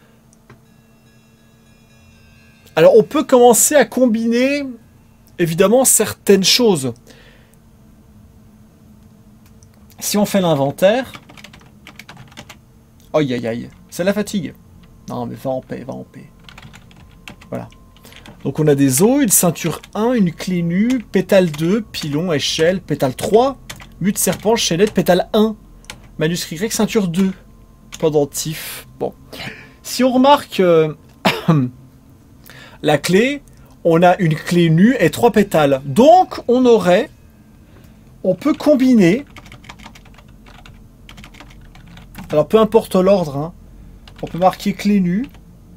Alors, on peut commencer à combiner, évidemment, certaines choses. Si on fait l'inventaire... Aïe, aïe, aïe. C'est la fatigue. Non, mais va en paix, va en paix. Voilà. Donc, on a des os, une ceinture un, une clé nue, pétale deux, pilon, échelle, pétale trois, mute, serpent, chaînette, pétale un, manuscrit grec, ceinture deux, pendentif. Bon. Si on remarque euh, la clé, on a une clé nue et trois pétales. Donc, on aurait... On peut combiner... Alors, peu importe l'ordre, hein, on peut marquer clé nue,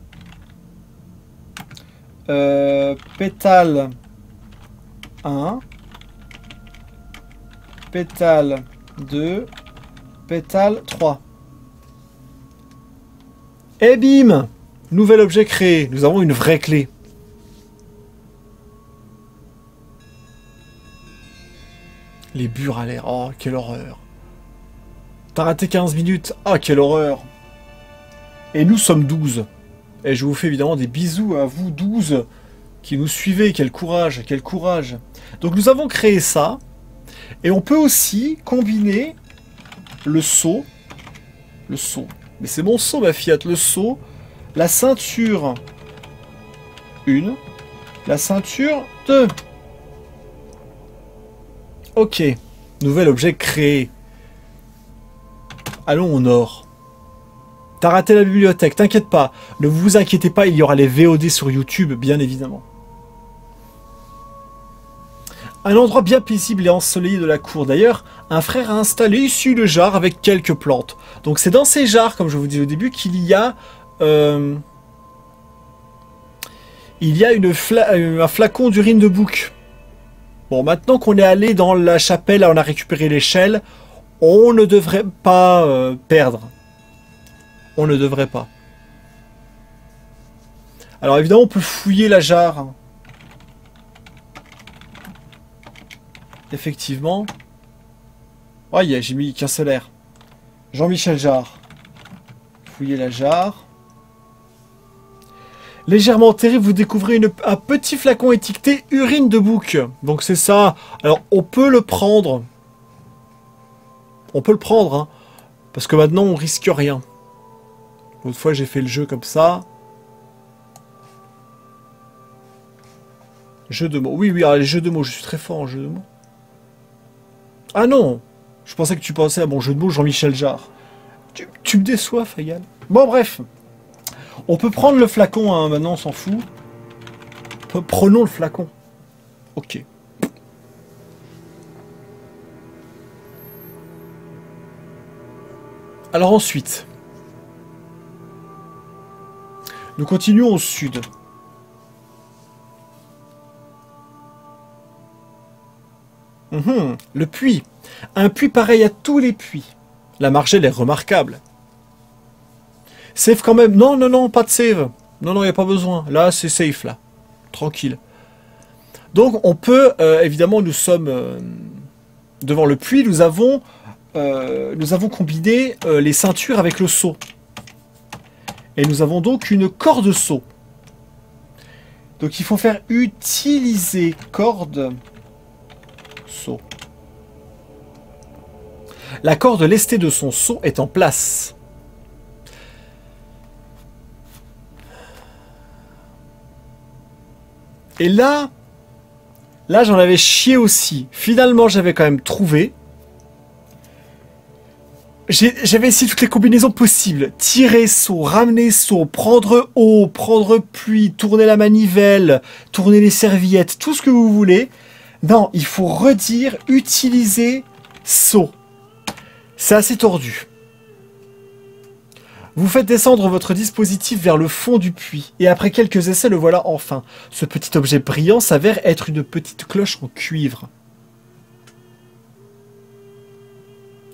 euh, pétale un, pétale deux, pétale trois. Et bim! Nouvel objet créé. Nous avons une vraie clé. Les bures à l'air. Oh, quelle horreur. T'as raté quinze minutes. Ah, oh, quelle horreur. Et nous sommes douze. Et je vous fais évidemment des bisous à vous douze qui nous suivez. Quel courage, quel courage. Donc nous avons créé ça. Et on peut aussi combiner le seau. Le seau. Mais c'est mon seau, ma fillette. Le seau. La ceinture un. La ceinture deux. Ok. Nouvel objet créé. Allons au nord. T'as raté la bibliothèque, t'inquiète pas. Ne vous inquiétez pas, il y aura les V O D sur YouTube, bien évidemment. Un endroit bien paisible et ensoleillé de la cour. D'ailleurs, un frère a installé ici le jar avec quelques plantes. Donc c'est dans ces jars, comme je vous disais au début, qu'il y a... Euh, il y a une fla un flacon d'urine de bouc. Bon, maintenant qu'on est allé dans la chapelle, on a récupéré l'échelle... On ne devrait pas euh, perdre. On ne devrait pas. Alors évidemment, on peut fouiller la jarre. Effectivement. Oh, yeah, j'ai mis qu'un solaire. Jean-Michel Jarre. Fouiller la jarre. Légèrement enterré, vous découvrez une, un petit flacon étiqueté urine de bouc. Donc c'est ça. Alors on peut le prendre. On peut le prendre, hein, parce que maintenant on risque rien. L'autre fois j'ai fait le jeu comme ça. Jeu de mots. Oui, oui, alors, les jeux de mots, je suis très fort en jeu de mots. Ah non, je pensais que tu pensais à mon jeu de mots Jean-Michel Jarre. Tu, tu me déçois, Fagal. Bon, bref. On peut prendre le flacon, hein, maintenant on s'en fout. Prenons le flacon. Ok. Alors ensuite, nous continuons au sud. Mmh, le puits. Un puits pareil à tous les puits. La margelle est remarquable. Save quand même. Non, non, non, pas de save. Non, non, il n'y a pas besoin. Là, c'est safe, là. Tranquille. Donc, on peut, euh, évidemment, nous sommes euh, devant le puits. Nous avons... Euh, nous avons combiné euh, les ceintures avec le seau. Et nous avons donc une corde seau. Donc il faut faire utiliser corde seau. La corde lestée de son seau est en place. Et là, là j'en avais chié aussi. Finalement j'avais quand même trouvé. J'avais essayé toutes les combinaisons possibles. Tirer seau, ramener seau, prendre eau, prendre puits, tourner la manivelle, tourner les serviettes, tout ce que vous voulez. Non, il faut redire utiliser seau. C'est assez tordu. Vous faites descendre votre dispositif vers le fond du puits. Et après quelques essais, le voilà enfin. Ce petit objet brillant s'avère être une petite cloche en cuivre.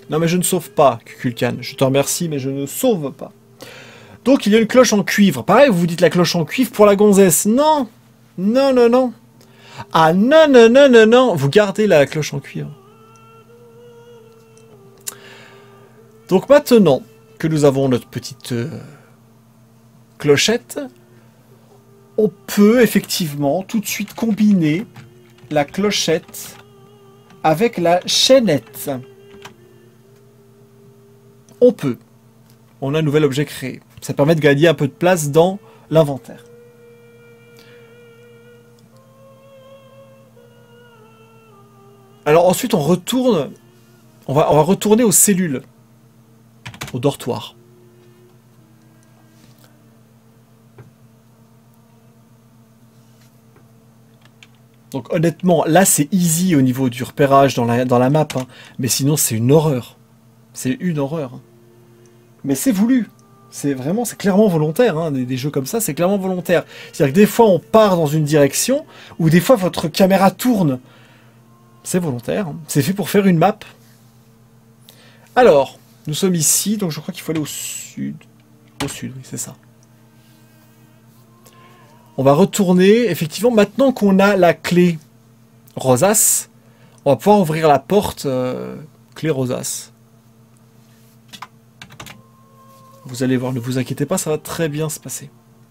Non mais je ne sauve pas, Kukulkan. Je te remercie, mais je ne sauve pas. Donc il y a une cloche en cuivre. Pareil, vous vous dites la cloche en cuivre pour la gonzesse. Non. Non, non, non. Ah non, non, non, non, non. Vous gardez la cloche en cuivre. Donc maintenant que nous avons notre petite euh, clochette, on peut effectivement tout de suite combiner la clochette avec la chaînette. On peut. On a un nouvel objet créé. Ça permet de gagner un peu de place dans l'inventaire. Alors ensuite on retourne, on va, on va retourner aux cellules, au dortoir. Donc honnêtement, là c'est easy au niveau du repérage dans la, dans la map, hein. Mais sinon c'est une horreur. C'est une horreur. Mais c'est voulu. C'est vraiment, c'est clairement volontaire, hein. Des, des jeux comme ça, c'est clairement volontaire. C'est-à-dire que des fois on part dans une direction, ou des fois votre caméra tourne. C'est volontaire, hein. C'est fait pour faire une map. Alors, nous sommes ici, donc je crois qu'il faut aller au sud. Au sud, oui, c'est ça. On va retourner, effectivement, maintenant qu'on a la clé rosace, on va pouvoir ouvrir la porte euh, clé rosace. Vous allez voir, ne vous inquiétez pas, ça va très bien se passer.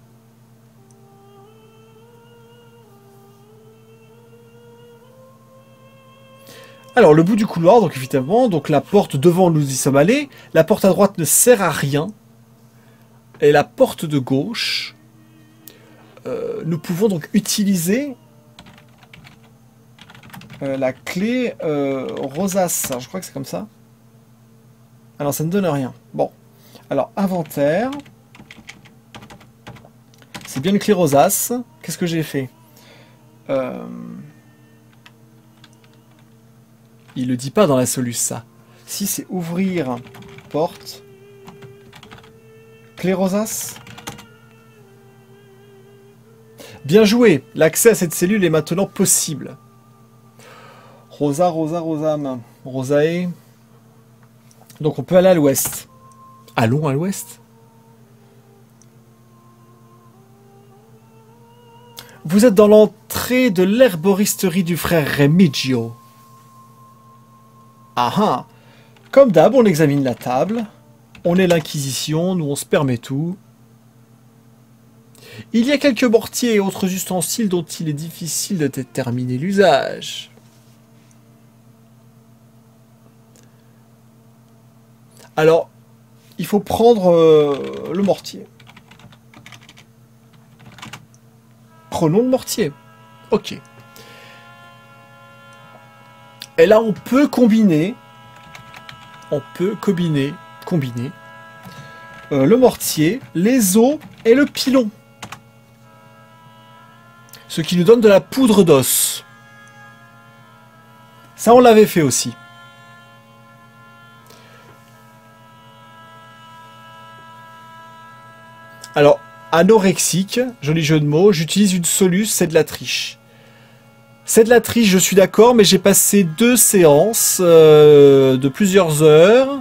Alors, le bout du couloir, donc évidemment, donc la porte devant, nous y sommes allés. La porte à droite ne sert à rien. Et la porte de gauche, euh, nous pouvons donc utiliser euh, la clé euh, rosace. Alors, je crois que c'est comme ça. Alors, ça ne donne rien. Bon. Alors, inventaire. C'est bien une clé rosace. Qu'est-ce que j'ai fait euh... Il le dit pas dans la soluce, ça. Si, c'est ouvrir porte. Clé rosace. Bien joué. L'accès à cette cellule est maintenant possible. Rosa, Rosa, Rosam. Rosae. Donc on peut aller à l'ouest. Allons à l'ouest. Vous êtes dans l'entrée de l'herboristerie du frère Remigio. Ah ah. Comme d'hab, on examine la table. On est l'Inquisition, nous on se permet tout. Il y a quelques mortiers et autres ustensiles dont il est difficile de déterminer l'usage. Alors, il faut prendre euh, le mortier. Prenons le mortier. Ok. Et là, on peut combiner, on peut combiner, combiner euh, le mortier, les os et le pilon. Ce qui nous donne de la poudre d'os. Ça, on l'avait fait aussi. Alors, anorexique, joli jeu de mots, j'utilise une soluce, c'est de la triche. C'est de la triche, je suis d'accord, mais j'ai passé deux séances euh, de plusieurs heures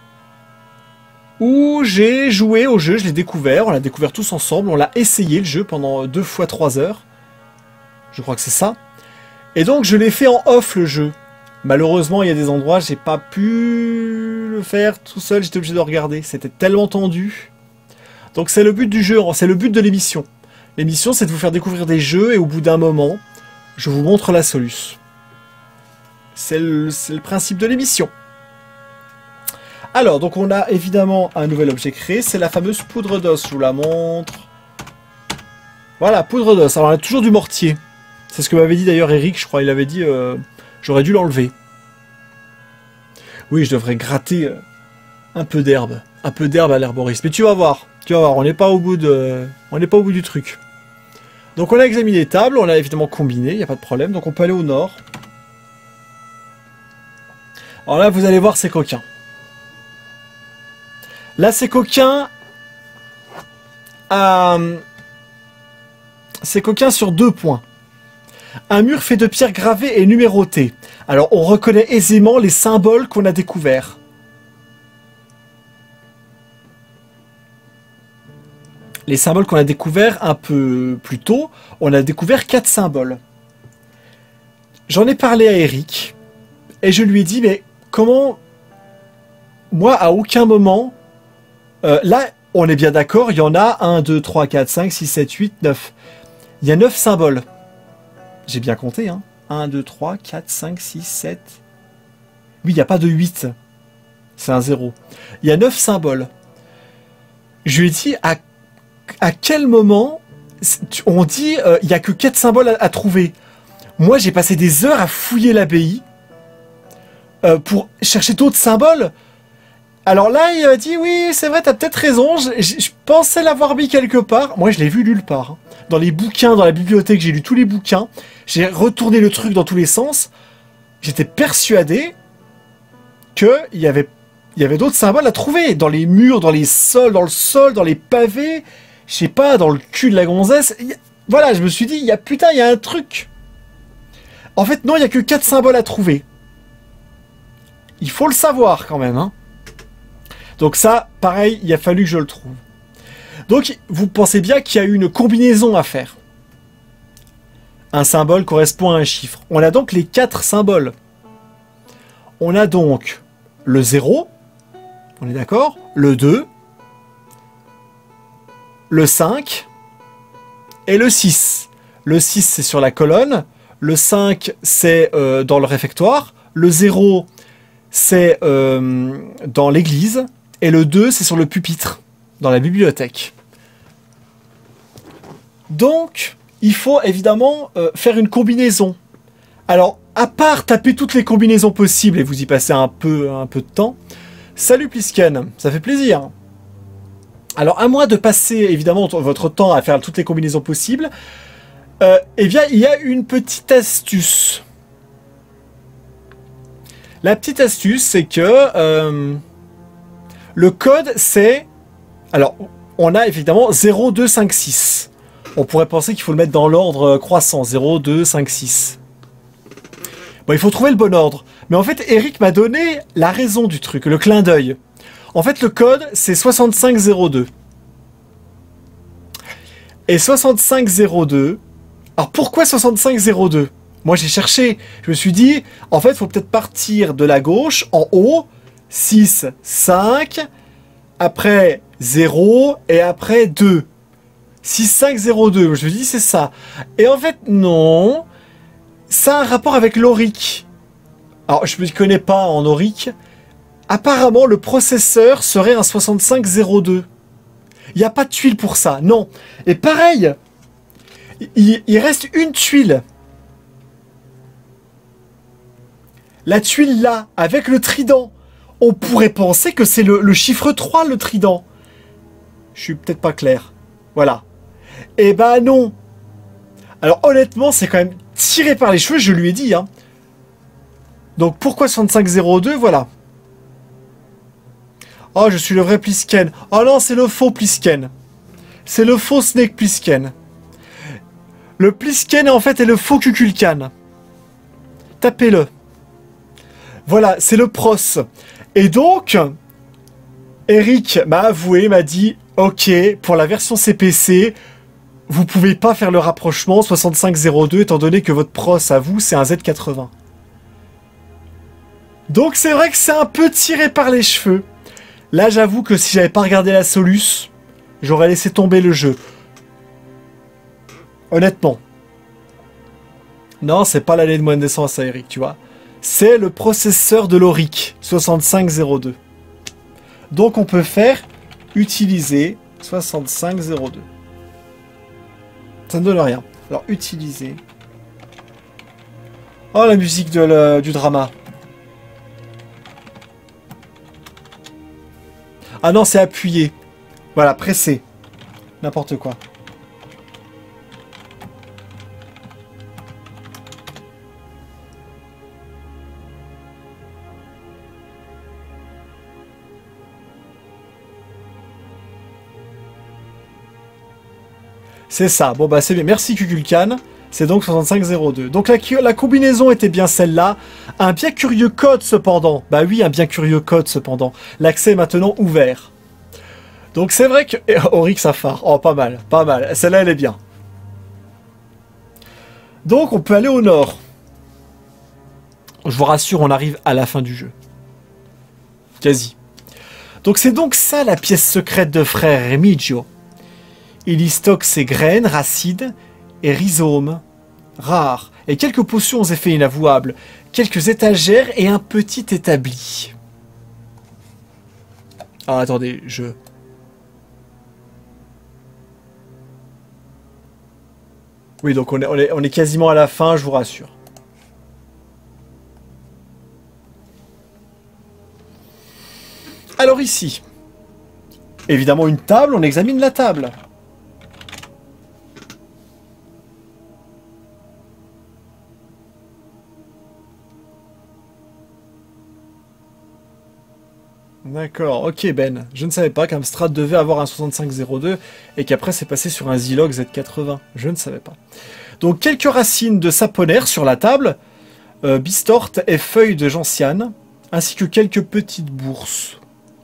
où j'ai joué au jeu, je l'ai découvert, on l'a découvert tous ensemble, on l'a essayé le jeu pendant deux fois trois heures. Je crois que c'est ça. Et donc je l'ai fait en off le jeu. Malheureusement, il y a des endroits, j'ai pas pu le faire tout seul, j'étais obligé de regarder. C'était tellement tendu. Donc c'est le but du jeu, c'est le but de l'émission. L'émission, c'est de vous faire découvrir des jeux et au bout d'un moment, je vous montre la soluce. C'est le, le principe de l'émission. Alors, donc on a évidemment un nouvel objet créé, c'est la fameuse poudre d'os, je vous la montre. Voilà, poudre d'os. Alors on a toujours du mortier. C'est ce que m'avait dit d'ailleurs Eric, je crois, il avait dit, euh, j'aurais dû l'enlever. Oui, je devrais gratter euh, un peu d'herbe, un peu d'herbe à l'herboriste. Mais tu vas voir, tu vas voir, on n'est pas au bout de, on n'est pas au bout du truc. Donc on a examiné les tables, on a évidemment combiné, il n'y a pas de problème. Donc on peut aller au nord. Alors là, vous allez voir, c'est coquin. Là, c'est coquin. Euh, c'est coquin sur deux points. Un mur fait de pierres gravées et numérotées. Alors on reconnaît aisément les symboles qu'on a découverts. les symboles qu'on a découverts un peu plus tôt, on a découvert quatre symboles. J'en ai parlé à Eric, et je lui ai dit, mais comment... Moi, à aucun moment... Euh, là, on est bien d'accord, il y en a un, deux, trois, quatre, cinq, six, sept, huit, neuf. Il y a neuf symboles. J'ai bien compté, hein. un, deux, trois, quatre, cinq, six, sept... Oui, il n'y a pas de huit. C'est un zéro. Il y a neuf symboles. Je lui ai dit, à, à quel moment on dit euh, il n'y a que quatre symboles à, à trouver. Moi, j'ai passé des heures à fouiller l'abbaye euh, pour chercher d'autres symboles. Alors là, il a dit, oui, c'est vrai, t'as peut-être raison. Je, je, je pensais l'avoir mis quelque part. Moi, je l'ai vu nulle part. Hein. Dans les bouquins, dans la bibliothèque, j'ai lu tous les bouquins. J'ai retourné le truc dans tous les sens. J'étais persuadé qu'il y avait, il y avait d'autres symboles à trouver. Dans les murs, dans les sols, dans le sol, dans les pavés. Je sais pas, dans le cul de la gonzesse. A... Voilà, je me suis dit, il y a putain, il y a un truc. En fait, non, il n'y a que quatre symboles à trouver. Il faut le savoir quand même, hein. Donc ça, pareil, il a fallu que je le trouve. Donc, vous pensez bien qu'il y a eu une combinaison à faire. Un symbole correspond à un chiffre. On a donc les quatre symboles. On a donc le zéro, on est d'accord, le deux, le cinq et le six. Le six, c'est sur la colonne. Le cinq, c'est euh, dans le réfectoire. Le zéro, c'est euh, dans l'église. Et le deux, c'est sur le pupitre, dans la bibliothèque. Donc, il faut évidemment euh, faire une combinaison. Alors, à part taper toutes les combinaisons possibles, et vous y passez un peu, un peu de temps, salut Plisken, ça fait plaisir. Alors, à moins de passer évidemment votre temps à faire toutes les combinaisons possibles, euh, eh bien, il y a une petite astuce. La petite astuce, c'est que... Euh, le code, c'est... Alors, on a évidemment zéro, deux, cinq, six. On pourrait penser qu'il faut le mettre dans l'ordre croissant. zéro, deux, cinq, six. Bon, il faut trouver le bon ordre. Mais en fait, Eric m'a donné la raison du truc, le clin d'œil. En fait, le code, c'est soixante-cinq zéro deux. Et soixante-cinq zéro deux... Alors, pourquoi soixante-cinq zéro deux? Moi, j'ai cherché. Je me suis dit, en fait, il faut peut-être partir de la gauche, en haut... six, cinq, après zéro, et après deux. six, cinq, zéro, deux. Je me dis, c'est ça. Et en fait, non. Ça a un rapport avec l'Auric. Alors, je ne me connais pas en Auric. Apparemment, le processeur serait un soixante-cinq zéro deux. Il n'y a pas de tuile pour ça, non. Et pareil, il, il reste une tuile. La tuile là, avec le trident. On pourrait penser que c'est le, le chiffre trois, le trident. Je suis peut-être pas clair. Voilà. Eh ben non. Alors honnêtement, c'est quand même tiré par les cheveux, je lui ai dit. Hein. Donc pourquoi soixante-cinq zéro deux? Voilà. Oh, je suis le vrai Plisken. Oh non, c'est le faux Plisken. C'est le faux Snake Plisken. Le Plisken, en fait, est le faux Kukulkan. Tapez-le. Voilà, c'est le pros. Et donc, Eric m'a avoué, m'a dit, ok, pour la version C P C, vous pouvez pas faire le rapprochement soixante-cinq zéro deux, étant donné que votre pros à vous, c'est un Z quatre-vingts. Donc c'est vrai que c'est un peu tiré par les cheveux. Là, j'avoue que si j'avais pas regardé la Solus, j'aurais laissé tomber le jeu. Honnêtement. Non, c'est pas l'année de moyenne naissance à Eric, tu vois. C'est le processeur de l'Auric, soixante-cinq zéro deux. Donc on peut faire utiliser soixante-cinq zéro deux. Ça ne donne rien. Alors utiliser. Oh, la musique de le, du drama. Ah non, c'est appuyé. Voilà, pressé. N'importe quoi. C'est ça. Bon, bah, c'est bien. Merci, Kukulkan. C'est donc soixante-cinq zéro deux. Donc, la, la combinaison était bien celle-là. Un bien curieux code, cependant. Bah oui, un bien curieux code, cependant. L'accès est maintenant ouvert. Donc c'est vrai que... Oryx à phare. Oh, pas mal, pas mal. Celle-là, elle est bien. Donc on peut aller au nord. Je vous rassure, on arrive à la fin du jeu. Quasi. Donc c'est donc ça la pièce secrète de frère Remigio. Il y stocke ses graines, racines et rhizomes rares. Et quelques potions aux effets inavouables. Quelques étagères et un petit établi. Ah attendez, je... Oui, donc on est, on est, on est quasiment à la fin, je vous rassure. Alors ici, évidemment une table, on examine la table. D'accord, ok Ben. Je ne savais pas qu'Amstrad devait avoir un soixante-cinq zéro deux et qu'après c'est passé sur un Zilog Z quatre-vingts. Je ne savais pas. Donc quelques racines de saponaire sur la table, euh, bistorte et feuilles de gentiane, ainsi que quelques petites bourses.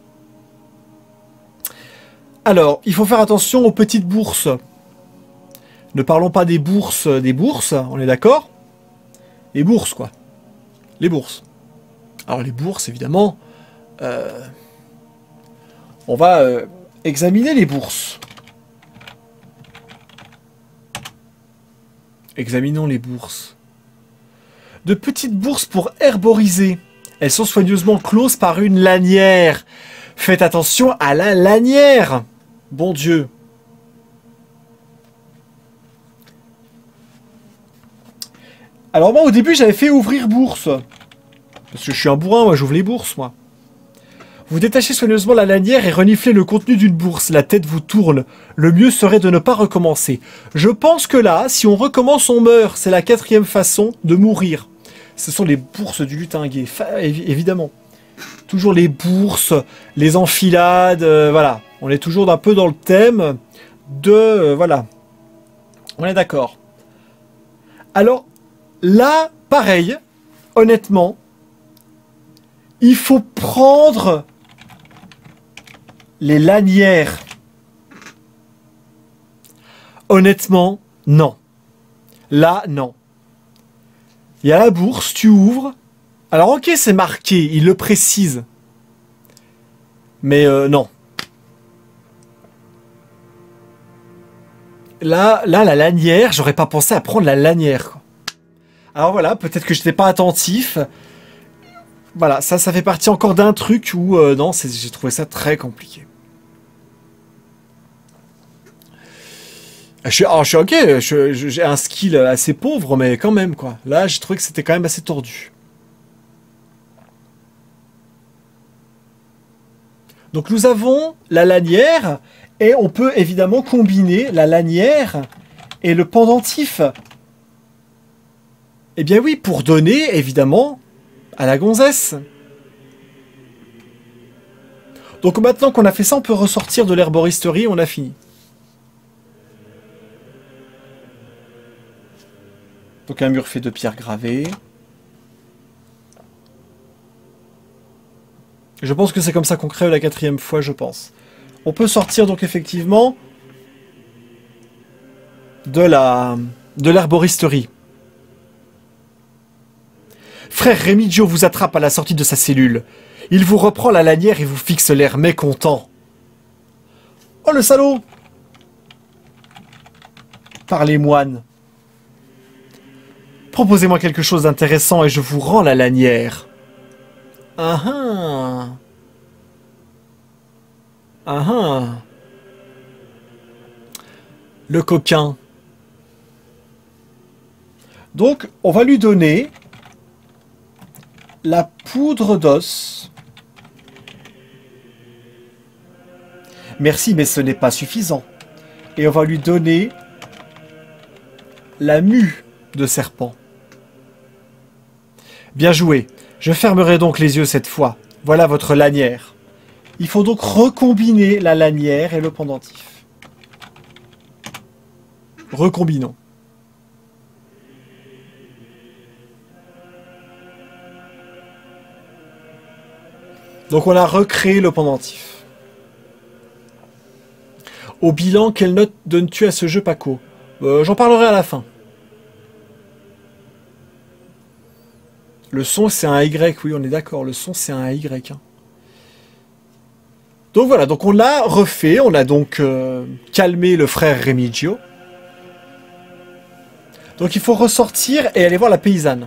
Alors, il faut faire attention aux petites bourses. Ne parlons pas des bourses, des bourses, on est d'accord? Les bourses, quoi. Les bourses. Alors les bourses, évidemment, euh, on va euh, examiner les bourses. Examinons les bourses. De petites bourses pour herboriser. Elles sont soigneusement closes par une lanière. Faites attention à la lanière. Bon Dieu. Alors moi au début j'avais fait ouvrir bourse. Parce que je suis un bourrin, moi j'ouvre les bourses moi. Vous détachez soigneusement la lanière et reniflez le contenu d'une bourse. La tête vous tourne. Le mieux serait de ne pas recommencer. Je pense que là, si on recommence, on meurt. C'est la quatrième façon de mourir. Ce sont les bourses du lutin gay, évidemment. Toujours les bourses, les enfilades, euh, voilà. On est toujours un peu dans le thème de... Euh, voilà. On est d'accord. Alors, là, pareil, honnêtement, il faut prendre les lanières. Honnêtement, non. Là, non. Il y a la bourse, tu ouvres. Alors ok, c'est marqué, il le précise. Mais euh, non. Là, là, la lanière, j'aurais pas pensé à prendre la lanière, quoi. Alors voilà, peut-être que j'étais pas attentif. Voilà, ça, ça fait partie encore d'un truc où, euh, non, j'ai trouvé ça très compliqué. Je suis, alors, je suis ok, j'ai un skill assez pauvre, mais quand même, quoi. Là, j'ai trouvé que c'était quand même assez tordu. Donc nous avons la lanière, et on peut évidemment combiner la lanière et le pendentif. Eh bien oui, pour donner, évidemment, à la gonzesse. Donc maintenant qu'on a fait ça, on peut ressortir de l'herboristerie, on a fini. Donc un mur fait de pierres gravées. Je pense que c'est comme ça qu'on crée la quatrième fois, je pense. On peut sortir donc effectivement de la de l'herboristerie. Frère Remigio vous attrape à la sortie de sa cellule. Il vous reprend la lanière et vous fixe l'air mécontent. Oh le salaud! Par les moines. Proposez-moi quelque chose d'intéressant et je vous rends la lanière. Ah ah. Ah ah. Le coquin. Donc, on va lui donner la poudre d'os. Merci, mais ce n'est pas suffisant. Et on va lui donner la mue de serpent. Bien joué. Je fermerai donc les yeux cette fois. Voilà votre lanière. Il faut donc recombiner la lanière et le pendentif. Recombinons. Donc on a recréé le pendentif. Au bilan, quelle note donnes-tu à ce jeu, Paco? euh, J'en parlerai à la fin. Le son, c'est un Y. Oui, on est d'accord. Le son, c'est un Y. Hein. Donc voilà, donc on l'a refait. On a donc euh, calmé le frère Remigio. Donc il faut ressortir et aller voir la paysanne.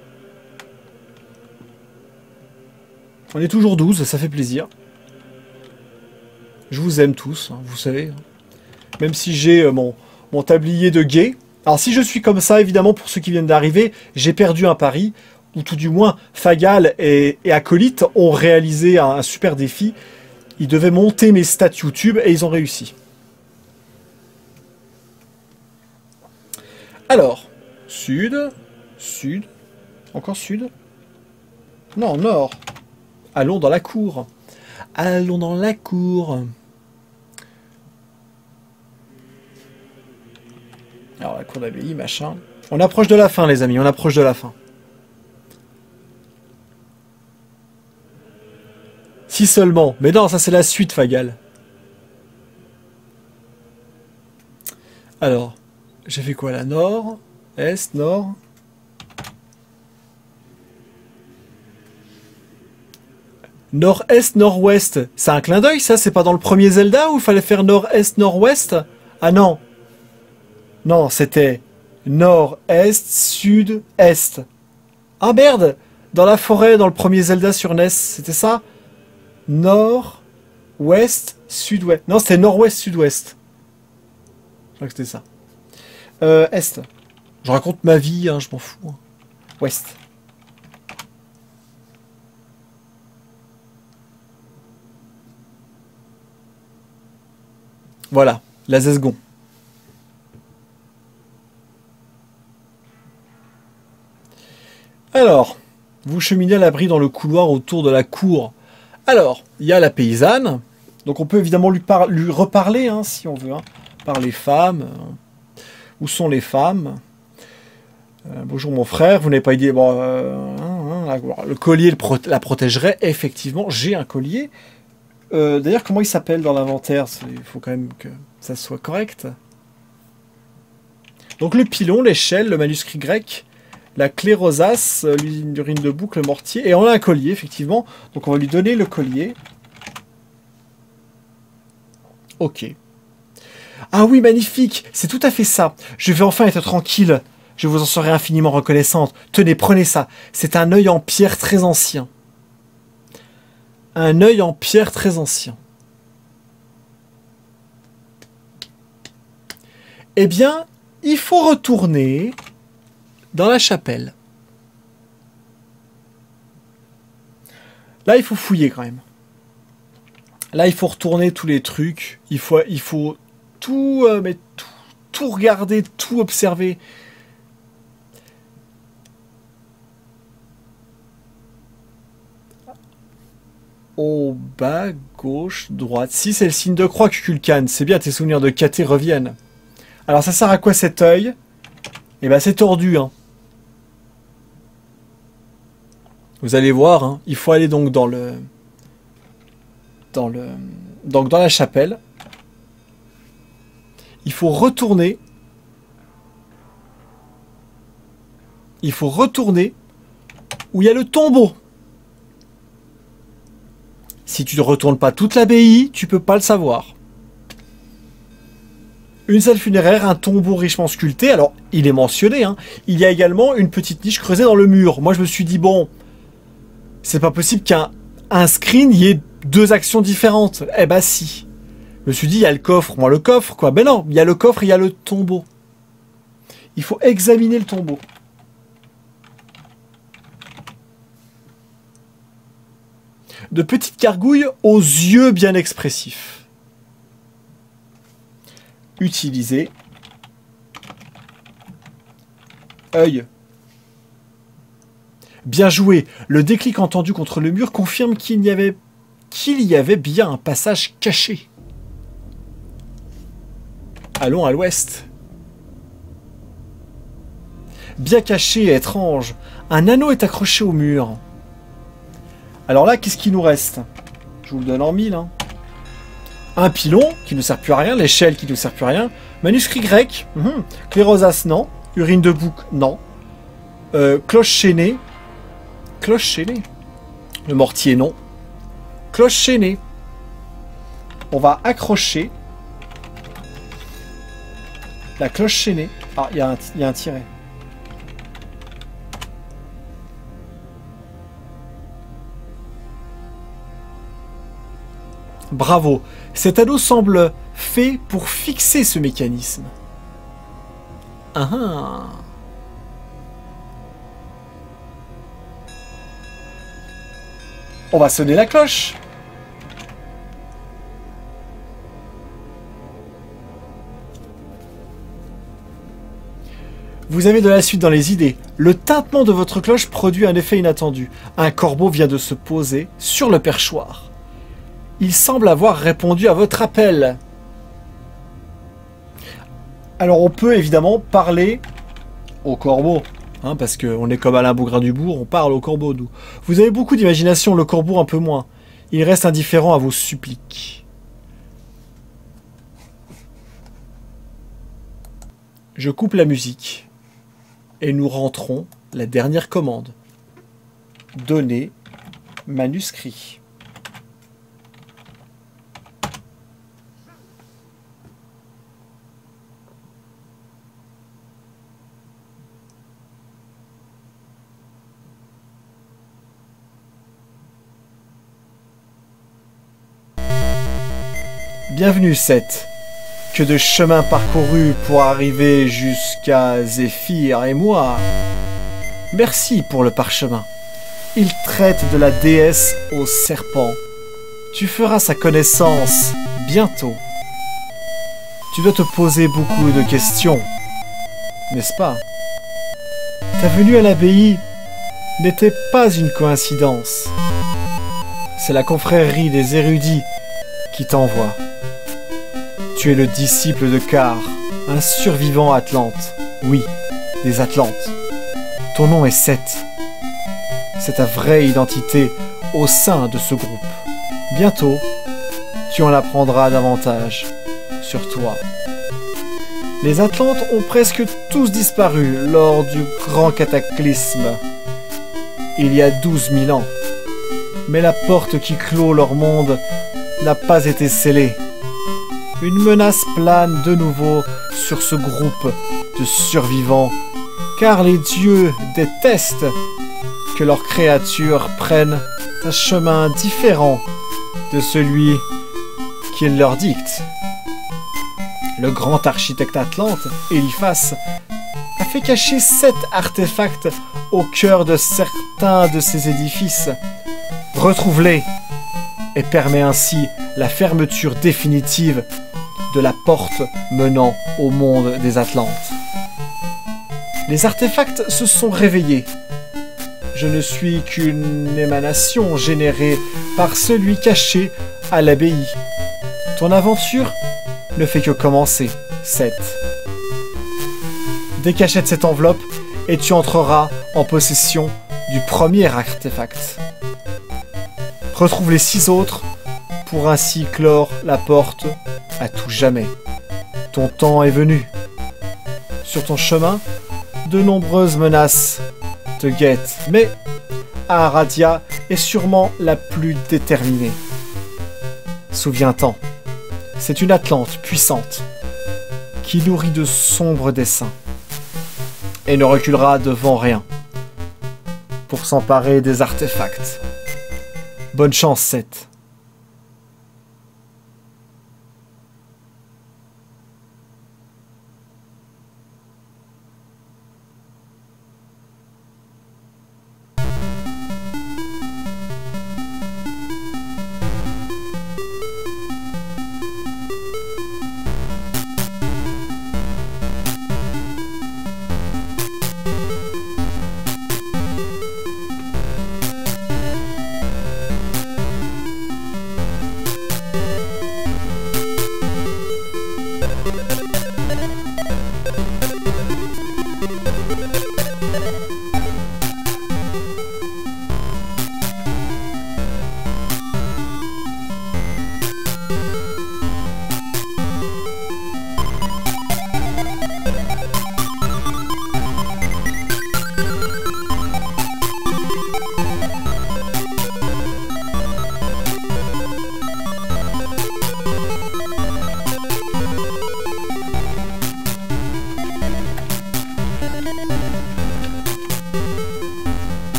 On est toujours douze, ça fait plaisir. Je vous aime tous, hein, vous savez. Même si j'ai euh, mon, mon tablier de gay. Alors si je suis comme ça, évidemment, pour ceux qui viennent d'arriver, j'ai perdu un pari. Ou tout du moins, Fagal et, et Acolyte ont réalisé un, un super défi. Ils devaient monter mes stats YouTube et ils ont réussi. Alors, sud, sud, encore sud. Non, nord. Allons dans la cour. Allons dans la cour. Alors, la cour d'abbaye, machin. On approche de la fin, les amis, on approche de la fin. Si seulement. Mais non, ça c'est la suite, Fagal. Alors, j'ai fait quoi là? Nord, Est, Nord. Nord-Est, Nord-Ouest. C'est un clin d'œil, ça? C'est pas dans le premier Zelda où il fallait faire Nord-Est, Nord-Ouest? Ah non. Non, c'était Nord-Est, Sud, Est. Ah merde! Dans la forêt, dans le premier Zelda sur N E S, c'était ça? Nord, Ouest, Sud-Ouest. Non, c'était Nord-Ouest, Sud-Ouest. Je crois que c'était ça. Euh, Est. Je raconte ma vie, hein, je m'en fous. Ouest. Voilà, la Zesgon. Alors, vous cheminez à l'abri dans le couloir autour de la cour. Alors, il y a la paysanne. Donc on peut évidemment lui, lui reparler, hein, si on veut, hein, par les femmes. Où sont les femmes? euh, Bonjour mon frère, vous n'avez pas idée. Bon, euh, hein, hein, le collier le pro la protégerait. Effectivement, j'ai un collier. Euh, D'ailleurs, comment il s'appelle dans l'inventaire? Il faut quand même que ça soit correct. Donc le pilon, l'échelle, le manuscrit grec, la clé rosace, l'usine d'urine de boucle, le mortier. Et on a un collier, effectivement. Donc on va lui donner le collier. Ok. Ah oui, magnifique. C'est tout à fait ça. Je vais enfin être tranquille. Je vous en serai infiniment reconnaissante. Tenez, prenez ça. C'est un œil en pierre très ancien. Un œil en pierre très ancien. Eh bien, il faut retourner dans la chapelle. Là, il faut fouiller quand même. Là, il faut retourner tous les trucs. Il faut, il faut tout, euh, mais tout, tout regarder, tout observer. Au bas, gauche, droite. Si, c'est le signe de croix, Kukulkan. C'est bien, tes souvenirs de K T reviennent. Alors, ça sert à quoi cet œil? Eh ben, c'est tordu, hein. Vous allez voir, hein, il faut aller donc dans le... Dans le... Donc, dans la chapelle. Il faut retourner. Il faut retourner où il y a le tombeau. Si tu ne retournes pas toute l'abbaye, tu peux pas le savoir. Une salle funéraire, un tombeau richement sculpté. Alors, il est mentionné. Hein. Il y a également une petite niche creusée dans le mur. Moi, je me suis dit, bon, c'est pas possible qu'un un screen, il y ait deux actions différentes. Eh ben, si. Je me suis dit, il y a le coffre. Moi, le coffre, quoi. Ben non, il y a le coffre et il y a le tombeau. Il faut examiner le tombeau. De petites gargouilles aux yeux bien expressifs. Utiliser. Œil. Bien joué. Le déclic entendu contre le mur confirme qu'il y avait, qu'il y avait bien un passage caché. Allons à l'ouest. Bien caché et étrange. Un anneau est accroché au mur. Alors là, qu'est-ce qu'il nous reste? Je vous le donne en mille. Hein. Un pilon, qui ne sert plus à rien. L'échelle, qui ne sert plus à rien. Manuscrit grec. Mmh. Clérosas, non. Urine de bouc, non. Euh, cloche chaînée. Cloche chaînée. Le mortier, non. Cloche chaînée. On va accrocher la cloche chaînée. Ah, il y, y a un tiret. Bravo. Cet anneau semble fait pour fixer ce mécanisme. Ah ah. On va sonner la cloche. Vous avez de la suite dans les idées. Le tintement de votre cloche produit un effet inattendu. Un corbeau vient de se poser sur le perchoir. Il semble avoir répondu à votre appel. Alors on peut évidemment parler au corbeau. Hein, parce qu'on est comme Alain Bougrain-Dubourg, on parle au corbeau, nous. Vous avez beaucoup d'imagination, le corbeau un peu moins. Il reste indifférent à vos suppliques. Je coupe la musique. Et nous rentrons la dernière commande. Donner manuscrit. Bienvenue, Seth. Que de chemin parcouru pour arriver jusqu'à Zéphyr et moi. Merci pour le parchemin. Il traite de la déesse au serpent. Tu feras sa connaissance bientôt. Tu dois te poser beaucoup de questions, n'est-ce pas? Ta venue à l'abbaye n'était pas une coïncidence. C'est la confrérie des érudits qui t'envoie. Tu es le disciple de Car, un survivant Atlante. Oui, des Atlantes. Ton nom est Seth. C'est ta vraie identité au sein de ce groupe. Bientôt, tu en apprendras davantage sur toi. Les Atlantes ont presque tous disparu lors du grand cataclysme, il y a douze mille ans. Mais la porte qui clôt leur monde n'a pas été scellée. Une menace plane de nouveau sur ce groupe de survivants, car les dieux détestent que leurs créatures prennent un chemin différent de celui qu'ils leur dictent. Le grand architecte Atlante, Eliphas, a fait cacher sept artefacts au cœur de certains de ces édifices. Retrouve-les et permet ainsi la fermeture définitive de la porte menant au monde des Atlantes. Les artefacts se sont réveillés. Je ne suis qu'une émanation générée par celui caché à l'abbaye. Ton aventure ne fait que commencer, Seth. Décachette cette enveloppe et tu entreras en possession du premier artefact. Retrouve les six autres pour ainsi clore la porte à tout jamais. Ton temps est venu. Sur ton chemin, de nombreuses menaces te guettent, mais Aradia est sûrement la plus déterminée. Souviens-t'en, c'est une Atlante puissante qui nourrit de sombres desseins et ne reculera devant rien pour s'emparer des artefacts. Bonne chance, Seth.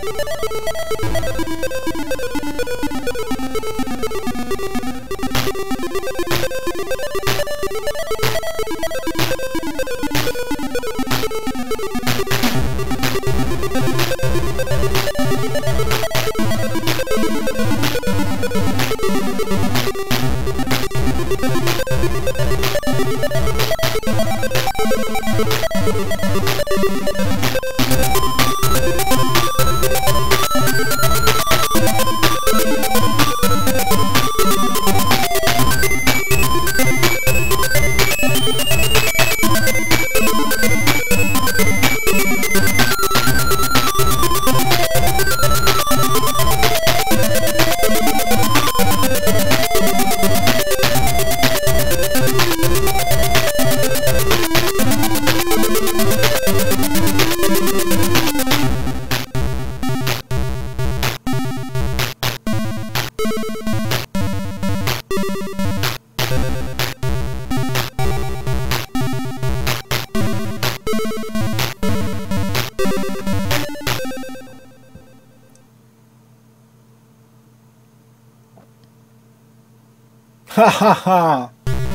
Ha ha ha.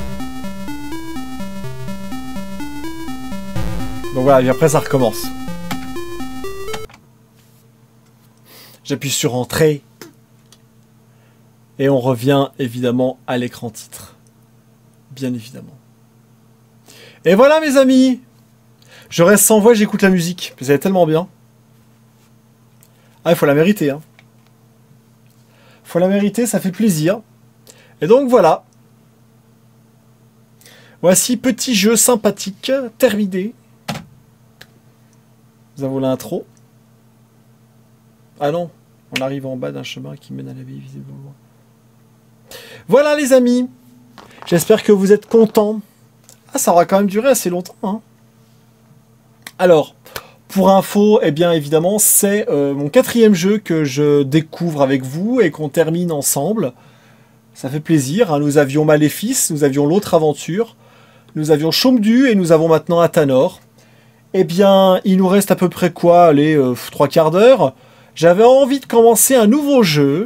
Donc voilà, et après ça recommence. J'appuie sur Entrée. Et on revient évidemment à l'écran titre. Bien évidemment. Et voilà mes amis. Je reste sans voix, j'écoute la musique. Vous allez tellement bien. Ah, il faut la mériter. Hein. Faut la mériter, ça fait plaisir. Et donc voilà. Voici petit jeu sympathique, terminé. Nous avons l'intro. Ah non, on arrive en bas d'un chemin qui mène à la vie visiblement. Voilà les amis. J'espère que vous êtes contents. Ah, ça aura quand même duré assez longtemps. Hein. Alors, pour info, eh bien évidemment, c'est euh, mon quatrième jeu que je découvre avec vous et qu'on termine ensemble. Ça fait plaisir. Hein. Nous avions Maléfice, nous avions l'autre aventure, nous avions Chomdu et nous avons maintenant Athanor. Eh bien, il nous reste à peu près quoi? Allez, euh, trois quarts d'heure. J'avais envie de commencer un nouveau jeu.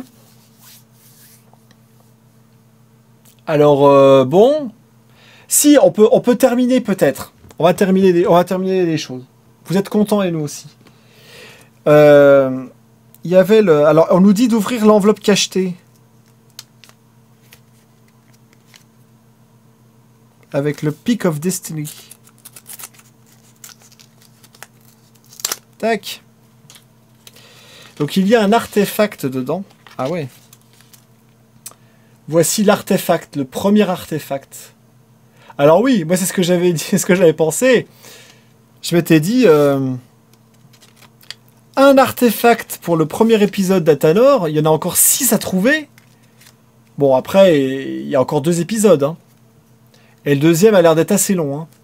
Alors, euh, bon... Si, on peut, on peut terminer peut-être. On va terminer des, on va terminer les choses. Vous êtes contents et nous aussi. Euh, il y avait le... Alors, on nous dit d'ouvrir l'enveloppe cachetée. Avec le Peak of Destiny. Tac. Donc, il y a un artefact dedans. Ah ouais. Voici l'artefact, le premier artefact. Alors oui, moi c'est ce que j'avais dit, ce que j'avais pensé. Je m'étais dit euh, un artefact pour le premier épisode d'Athanor, il y en a encore six à trouver. Bon après, il y a encore deux épisodes. Hein. Et le deuxième a l'air d'être assez long. Hein.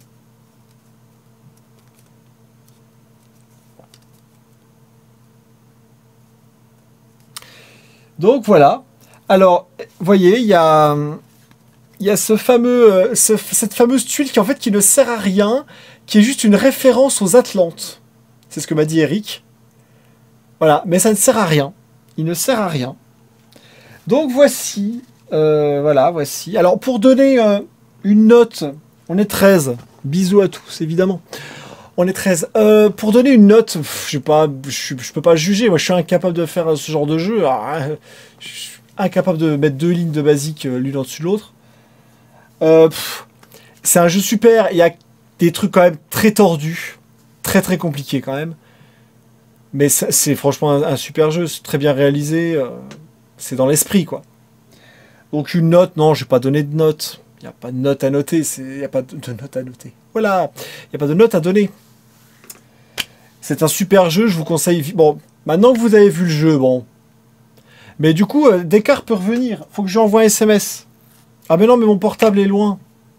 Donc voilà. Alors, voyez, il y a... Il y a ce fameux, euh, ce, cette fameuse tuile qui en fait qui ne sert à rien, qui est juste une référence aux Atlantes. C'est ce que m'a dit Eric. Voilà, mais ça ne sert à rien. Il ne sert à rien. Donc voici, euh, voilà, voici. Alors pour donner euh, une note, on est treize. Bisous à tous, évidemment. On est treize. Euh, pour donner une note, pff, je ne pas, je, je peux pas juger. Moi, je suis incapable de faire ce genre de jeu. Alors, je suis incapable de mettre deux lignes de basique euh, l'une au-dessus de l'autre. Euh, c'est un jeu super, il y a des trucs quand même très tordus, très très compliqués quand même, mais c'est franchement un, un super jeu, c'est très bien réalisé, euh, c'est dans l'esprit quoi. Donc une note, non, je vais pas donner de note, il n'y a pas de note à noter, il n'y a pas de, de note à noter, voilà, il n'y a pas de note à donner. C'est un super jeu, je vous conseille, bon, maintenant que vous avez vu le jeu, bon, mais du coup, euh, Descartes peut revenir, faut que je lui envoie un S M S. Ah mais non, mais mon portable est loin.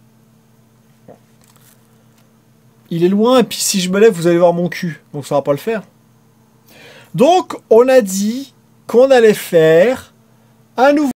Il est loin, et puis si je me lève, vous allez voir mon cul. Donc ça va pas le faire. Donc, on a dit qu'on allait faire un nouveau...